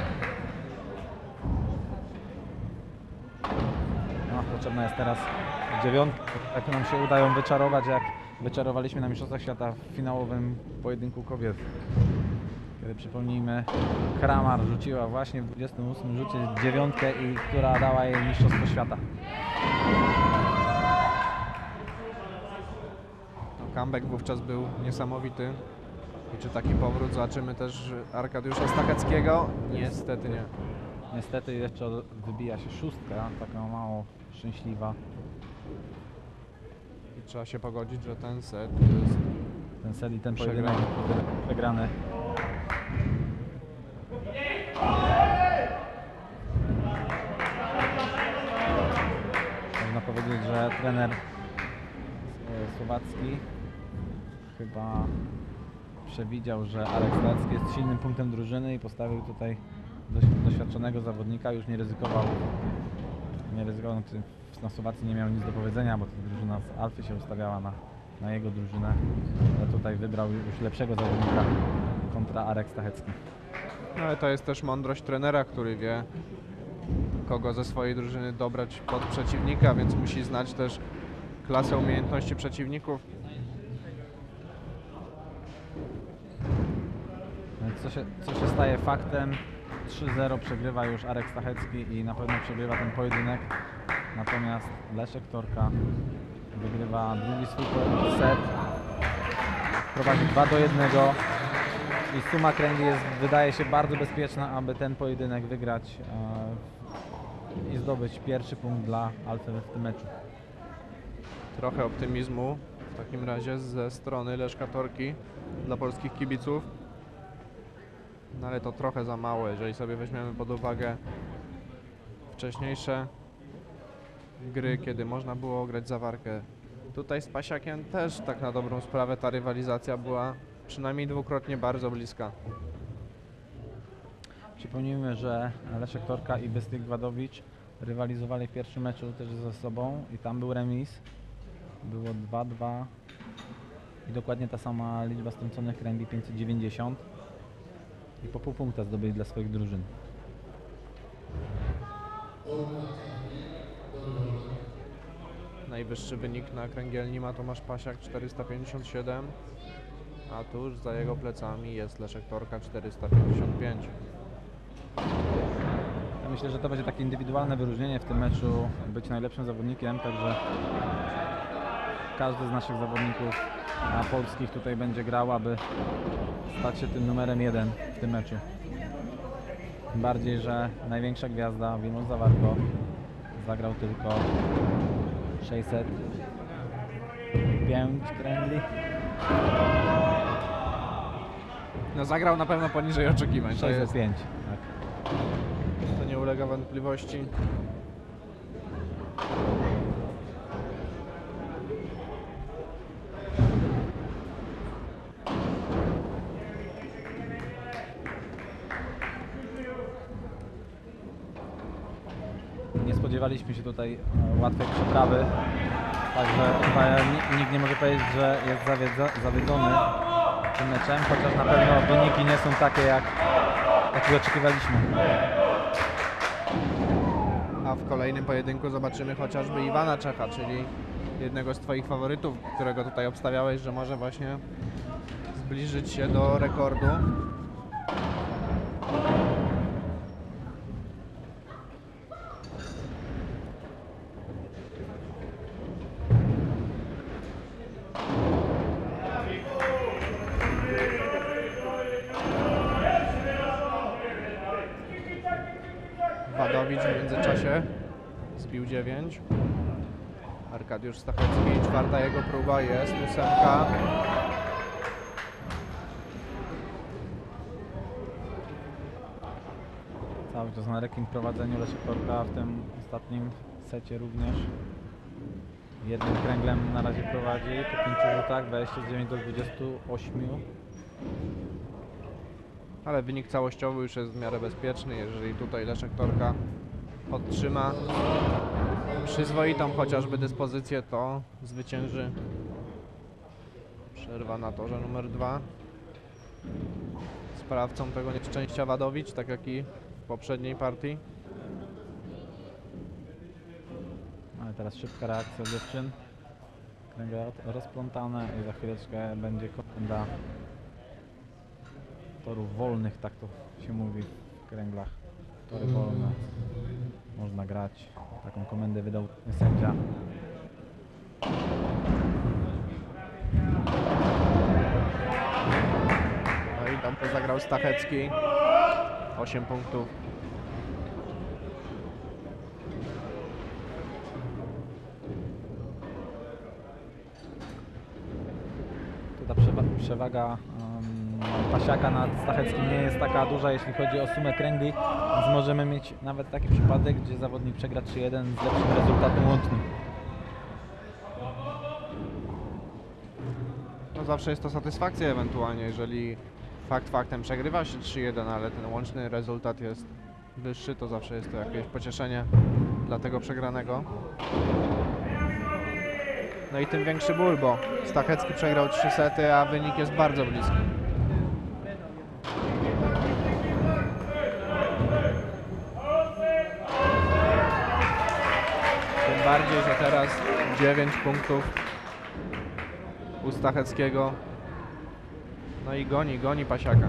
No, potrzebna jest teraz 9. Tak nam się udają wyczarować, jak wyczarowaliśmy na Mistrzostwach Świata w finałowym pojedynku kobiet. Kiedy, przypomnijmy, Kramar rzuciła właśnie w 28 rzucie 9, i która dała jej Mistrzostwo Świata. No, comeback wówczas był niesamowity. I czy taki powrót zobaczymy też Arkadiusza Stacheckiego? Niestety nie. Niestety jeszcze wybija się 6, taka mało szczęśliwa. I trzeba się pogodzić, że ten set jest Ten set i ten Przegrany. pojedynek przegrany. Można powiedzieć, że trener słowacki chyba przewidział, że Arek Stachecki jest silnym punktem drużyny i postawił tutaj doświadczonego zawodnika. Już nie ryzykował, na Słowacji nie miał nic do powiedzenia, bo to drużyna z Alfy się ustawiała na jego drużynę, ale tutaj wybrał już lepszego zawodnika kontra Arek Stachecki. No, ale to jest też mądrość trenera, który wie, kogo ze swojej drużyny dobrać pod przeciwnika, więc musi znać też klasę umiejętności przeciwników. Co się staje faktem, 3-0 przegrywa już Arek Stachecki i na pewno przegrywa ten pojedynek. Natomiast Leszek Torka wygrywa drugi swój set, prowadzi 2-1 i suma kręgli wydaje się bardzo bezpieczna, aby ten pojedynek wygrać i zdobyć pierwszy punkt dla Alfy w tym meczu. Trochę optymizmu w takim razie ze strony Leszka Torki dla polskich kibiców. No ale to trochę za mało, jeżeli sobie weźmiemy pod uwagę wcześniejsze gry, kiedy można było grać zawarkę. Tutaj z Pasiakiem też tak na dobrą sprawę ta rywalizacja była przynajmniej dwukrotnie bardzo bliska. Przypomnijmy, że Leszek Torka i Bystyk Gwadowicz rywalizowali w pierwszym meczu też ze sobą i tam był remis. Było 2-2 i dokładnie ta sama liczba strąconych kręgli, 590, i po pół punkta zdobyli dla swoich drużyn. Najwyższy wynik na kręgielni ma Tomasz Pasiak 457, a tuż za jego plecami jest Leszek Torka 455. Ja myślę, że to będzie takie indywidualne wyróżnienie w tym meczu, być najlepszym zawodnikiem, także każdy z naszych zawodników polskich tutaj będzie grał, aby stać się tym numerem 1 w tym meczu. Tym bardziej, że największa gwiazda, Wilmot Zawarko, zagrał tylko 605 kręgli. No zagrał na pewno poniżej oczekiwań. To jest, 605, tak. to nie ulega wątpliwości. Nie spodziewaliśmy się tutaj łatwej przeprawy, także chyba nikt nie może powiedzieć, że jest zawiedzony tym meczem, chociaż na pewno wyniki nie są takie, jakich oczekiwaliśmy. A w kolejnym pojedynku zobaczymy chociażby Iwana Czecha, czyli jednego z Twoich faworytów, którego tutaj obstawiałeś, że może właśnie zbliżyć się do rekordu. Wadowicz w międzyczasie zbił 9. Arkadiusz Stachecki, czwarta jego próba jest, 8. Cały czas na lekkim prowadzeniu Leszek Torka, w tym ostatnim secie również. Jednym kręglem na razie prowadzi, po 5 rzutach, 29 do 28. Ale wynik całościowy już jest w miarę bezpieczny, jeżeli tutaj Leszek Torka podtrzyma przyzwoitą chociażby dyspozycję, to zwycięży. Przerwa na torze numer 2. Sprawcą tego nieszczęścia Wadowicz, tak jak i w poprzedniej partii. Ale teraz szybka reakcja dziewczyn. Kręgle rozplątane i za chwileczkę będzie komenda torów wolnych, tak to się mówi w kręglach. Tory wolne. Można grać. Taką komendę wydał sędzia. No i dobrze zagrał Stachecki. 8 punktów. Ta przewaga Pasiaka nad Stacheckim nie jest taka duża, jeśli chodzi o sumę kręgli, więc możemy mieć nawet taki przypadek, gdzie zawodnik przegra 3-1 z lepszym rezultatem łącznym. No zawsze jest to satysfakcja ewentualnie, jeżeli faktem przegrywa się 3-1, ale ten łączny rezultat jest wyższy, to zawsze jest to jakieś pocieszenie dla tego przegranego. No i tym większy ból, bo Stachecki przegrał 3 sety, a wynik jest bardzo bliski. Tym bardziej, że teraz 9 punktów u Stacheckiego. No i goni Pasiaka.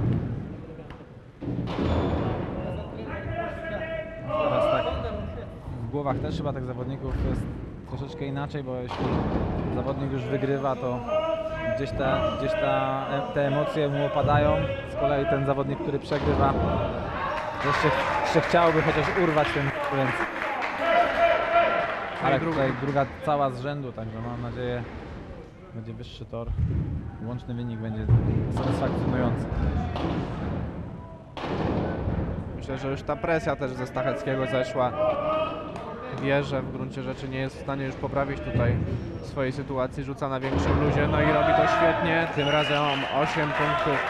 Teraz tak, w głowach też chyba tak zawodników jest troszeczkę inaczej, bo jeśli zawodnik już wygrywa, to gdzieś te emocje mu opadają. Z kolei ten zawodnik, który przegrywa, jeszcze chciałby chociaż urwać ten, więc Ale i druga. tutaj druga cała z rzędu, także mam nadzieję, będzie wyższy tor. Łączny wynik będzie satysfakcjonujący. Myślę, że już ta presja też ze Stacheckiego zeszła. Wie, że w gruncie rzeczy nie jest w stanie już poprawić tutaj swojej sytuacji, rzuca na większym luzie, no i robi to świetnie. Tym razem mam 8 punktów.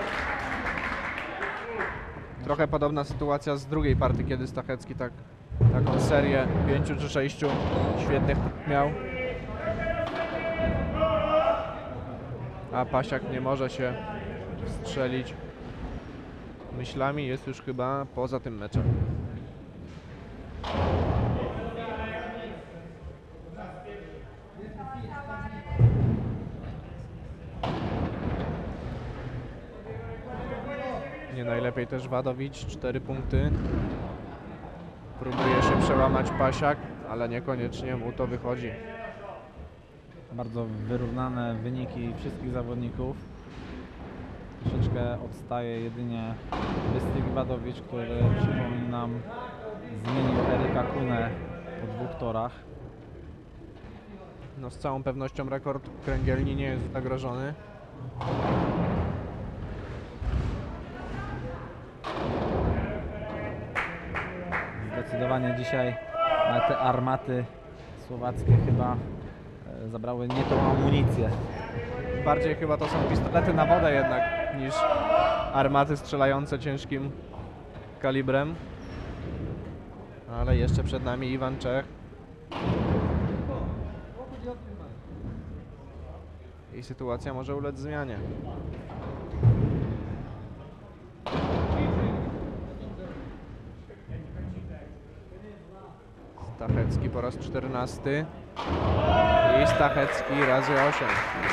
Trochę podobna sytuacja z drugiej partii, kiedy Stachecki taką serię 5 czy 6 świetnych miał. A Pasiak nie może się strzelić myślami, jest już chyba poza tym meczem. Nie najlepiej też Wadowicz, 4 punkty. Próbuje się przełamać Pasiak, ale niekoniecznie mu to wychodzi. Bardzo wyrównane wyniki wszystkich zawodników. Troszeczkę odstaje jedynie Bystryk Wadowicz, który, przypominam, zmienił Eryka Kunę po 2 torach. No z całą pewnością rekord kręgielni nie jest zagrożony. Zdecydowanie dzisiaj te armaty słowackie chyba zabrały nie tą amunicję. Bardziej chyba to są pistolety na wodę jednak niż armaty strzelające ciężkim kalibrem. Ale jeszcze przed nami Iwan Czech. I sytuacja może ulec zmianie. Stachecki po raz 14. I Stachecki razy 8.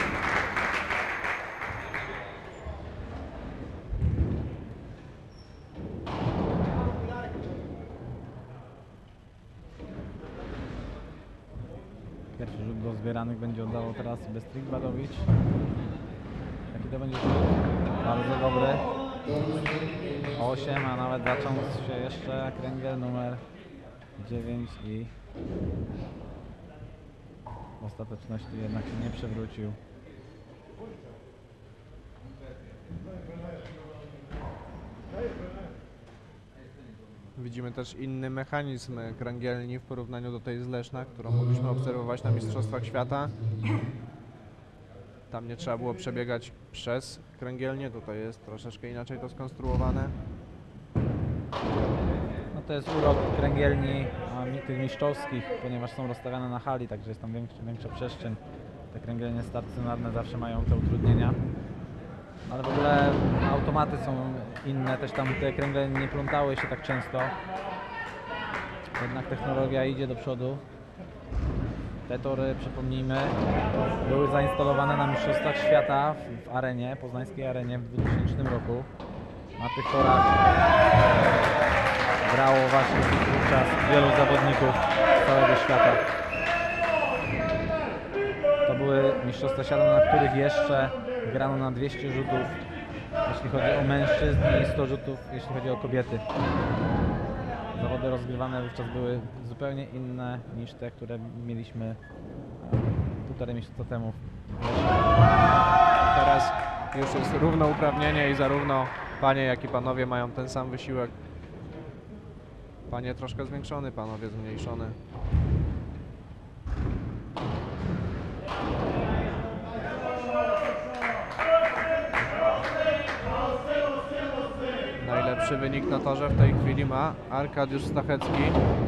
Pierwszy rzut do zbieranych będzie oddawał teraz Bystryk Wadowicz. Jaki to będzie rzut? Bardzo dobry. 8, a nawet zaczął się jeszcze kręgiel numer 9 i w ostateczności jednak się nie przewrócił. Widzimy też inny mechanizm kręgielni w porównaniu do tej z Leszna, którą mogliśmy obserwować na Mistrzostwach Świata. Tam nie trzeba było przebiegać przez kręgielnię, tutaj jest troszeczkę inaczej to skonstruowane. No to jest urok kręgielni tych mistrzowskich, ponieważ są rozstawiane na hali, także jest tam większa przestrzeń. Te kręgielnie stacjonarne zawsze mają te utrudnienia. Ale w ogóle automaty są inne, też tam te kręgle nie plątały się tak często. Jednak technologia idzie do przodu. Te tory, przypomnijmy, były zainstalowane na Mistrzostwach Świata w arenie, poznańskiej arenie w 2000 roku. Na tych torach grało właśnie wówczas wielu zawodników z całego świata. To były Mistrzostwa Świata, na których jeszcze grano na 200 rzutów, jeśli chodzi o mężczyzn, i 100 rzutów, jeśli chodzi o kobiety. Zawody rozgrywane wówczas były zupełnie inne niż te, które mieliśmy półtorej miesiąca temu. Teraz już jest równouprawnienie i zarówno panie, jak i panowie mają ten sam wysiłek. Panie troszkę zwiększony, panowie zmniejszony. Najlepszy wynik na torze w tej chwili ma Arkadiusz Stachecki.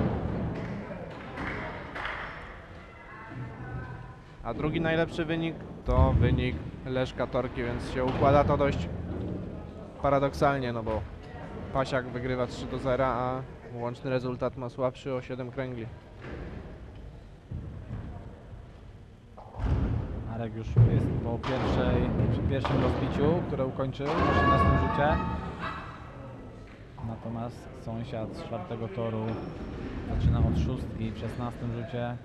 A drugi najlepszy wynik to wynik Leszka Torki, więc się układa to dość paradoksalnie, no bo Pasiak wygrywa 3-0, a łączny rezultat ma słabszy o 7 kręgli. Arek już jest przy pierwszym rozbiciu, które ukończył w 13 rzucie. Natomiast sąsiad z 4. toru zaczyna od 6 w 16 rzucie.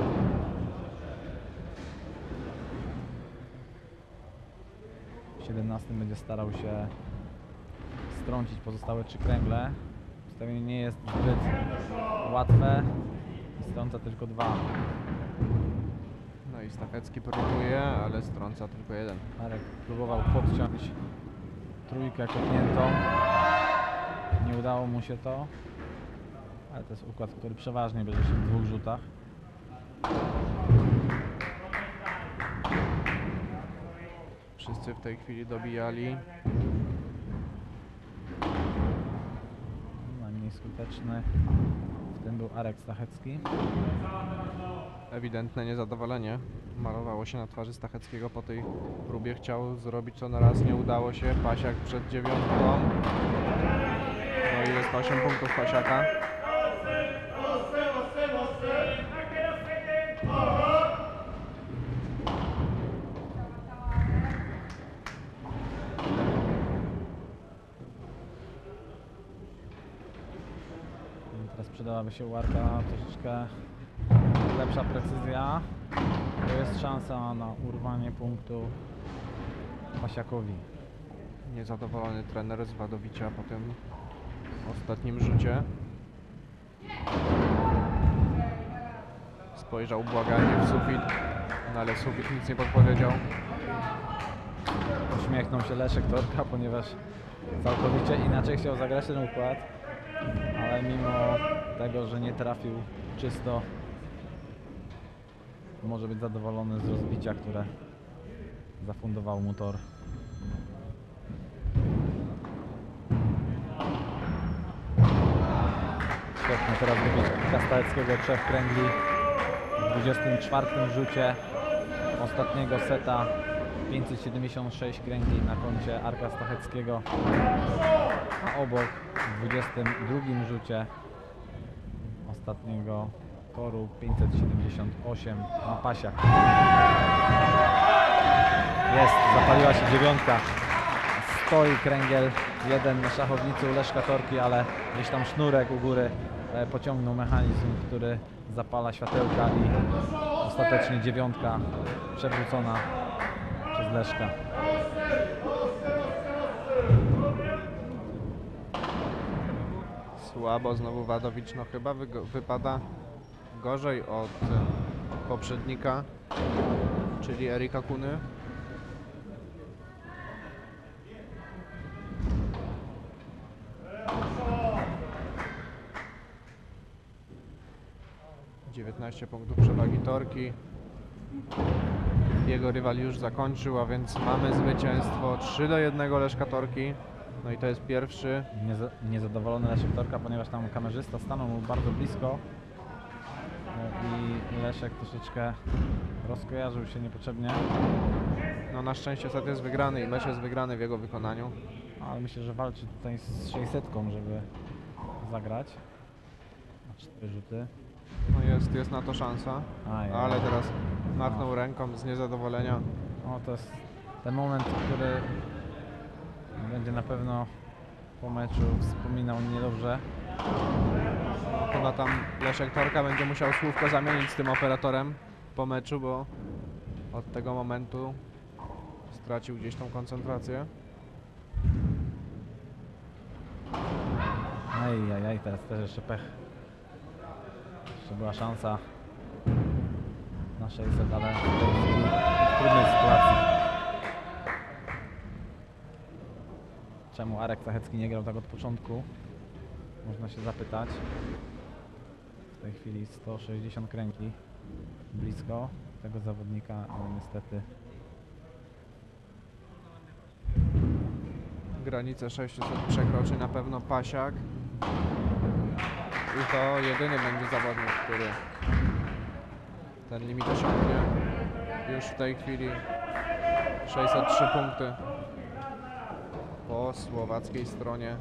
W 17 będzie starał się strącić pozostałe 3 kręgle. Ustawienie nie jest zbyt łatwe. i strąca tylko 2. No i Stachecki próbuje, ale strąca tylko 1. Arek próbował podciąć trójkę kopniętą. Nie udało mu się to. Ale to jest układ, który przeważnie bierze się w 2 rzutach. Wszyscy w tej chwili dobijali. Najmniej skuteczny w tym był Arek Stachecki. Ewidentne niezadowolenie malowało się na twarzy Stacheckiego po tej próbie. Chciał zrobić to na raz, nie udało się. Pasiak przed 9. No i jest 8 punktów Pasiaka. Teraz przydałaby się u Arka troszeczkę lepsza precyzja. To jest szansa na urwanie punktu Pasiakowi. Niezadowolony trener z Wadowicia po tym ostatnim rzucie. Spojrzał błagalnie w sufit, no ale sufit nic nie podpowiedział. Uśmiechnął się Leszek Torka, ponieważ całkowicie inaczej chciał zagrać ten układ, ale mimo tego, że nie trafił czysto, może być zadowolony z rozbicia, które zafundował mu tor. Świetnie teraz wybitka Stacheckiego 3 kręgli w 24 rzucie ostatniego seta. 576 kręgli na koncie Arka Stacheckiego, a obok w 22 rzucie ostatniego toru 578 ma Pasiak. Jest, zapaliła się 9. Stoi kręgiel jeden na szachownicy u Leszka Torki, ale gdzieś tam sznurek u góry pociągnął mechanizm, który zapala światełka i ostatecznie 9 przewrócona przez Leszka. Słabo znowu Wadowicz, no chyba wypada gorzej od poprzednika, czyli Erika Kuny. (19 punktów przewagi Torki). Jego rywal już zakończył, a więc mamy zwycięstwo 3-1 Leszka Torki. No i to jest pierwszy. Niezadowolony Leszek Torka, ponieważ tam kamerzysta stanął mu bardzo blisko i Leszek troszeczkę rozkojarzył się niepotrzebnie. No na szczęście set jest wygrany i mecz jest wygrany w jego wykonaniu. Ale myślę, że walczy tutaj z 600, żeby zagrać na 4 rzuty. No jest na to szansa, ale teraz machnął ręką z niezadowolenia. No to jest ten moment, który będzie na pewno po meczu wspominał niedobrze. No, chyba tam Leszek Torka będzie musiał słówko zamienić z tym operatorem po meczu, bo od tego momentu stracił gdzieś tą koncentrację. Ajajaj, teraz też jeszcze pech. Jeszcze była szansa na 600, ale w trudnej sytuacji. Czemu Arek Stachecki nie grał tak od początku? Można się zapytać. W tej chwili 160 kręgli blisko tego zawodnika, ale niestety Granicę 600 przekroczy na pewno Pasiak. I to jedyny będzie zawodnik, który ten limit osiągnie. Już w tej chwili 603 punkty po słowackiej stronie.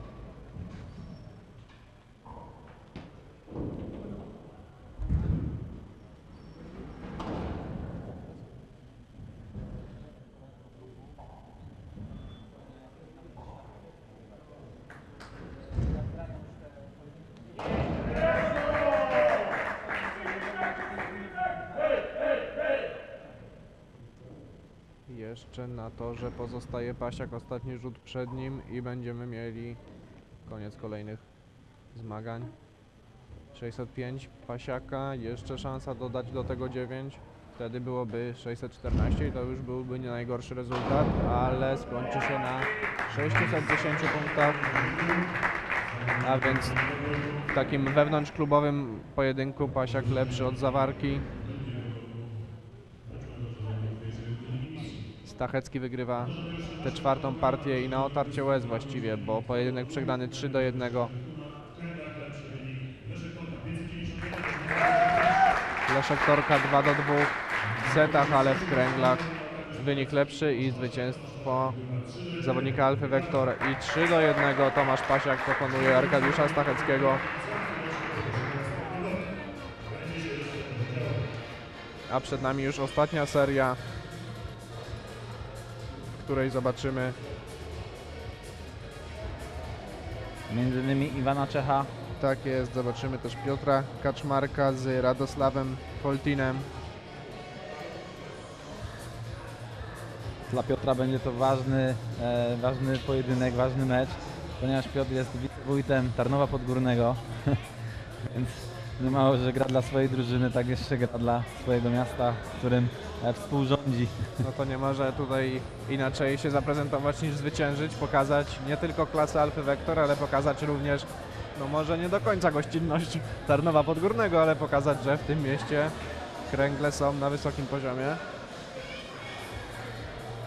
Jeszcze na torze pozostaje Pasiak, ostatni rzut przed nim i będziemy mieli koniec kolejnych zmagań. 605 Pasiaka, jeszcze szansa dodać do tego 9. Wtedy byłoby 614 i to już byłby nie najgorszy rezultat, ale skończy się na 610 punktach. A więc w takim wewnątrzklubowym pojedynku Pasiak lepszy od Zawarki. Stachecki wygrywa tę czwartą partię i na otarcie łez właściwie, bo pojedynek przegrany 3-1. Leszek Torka 2-2 w setach, ale w kręglach wynik lepszy i zwycięstwo zawodnika Alfy Vektor i 3-1 Tomasz Pasiak pokonuje Arkadiusza Stacheckiego. A przed nami już ostatnia seria, w której zobaczymy Między innymi Iwana Czecha. tak jest, zobaczymy też Piotra Kaczmarka z Radosławem Foltinem. Dla Piotra będzie to ważny pojedynek, ważny mecz, ponieważ Piotr jest wicewójtem Tarnowa Podgórnego, więc nie mało, że gra dla swojej drużyny, tak jeszcze gra dla swojego miasta, w którym współrządzi. No to nie może tutaj inaczej się zaprezentować niż zwyciężyć, pokazać nie tylko klasę Alfy Vektor, ale pokazać również, no może nie do końca gościnność Tarnowa Podgórnego, ale pokazać, że w tym mieście kręgle są na wysokim poziomie.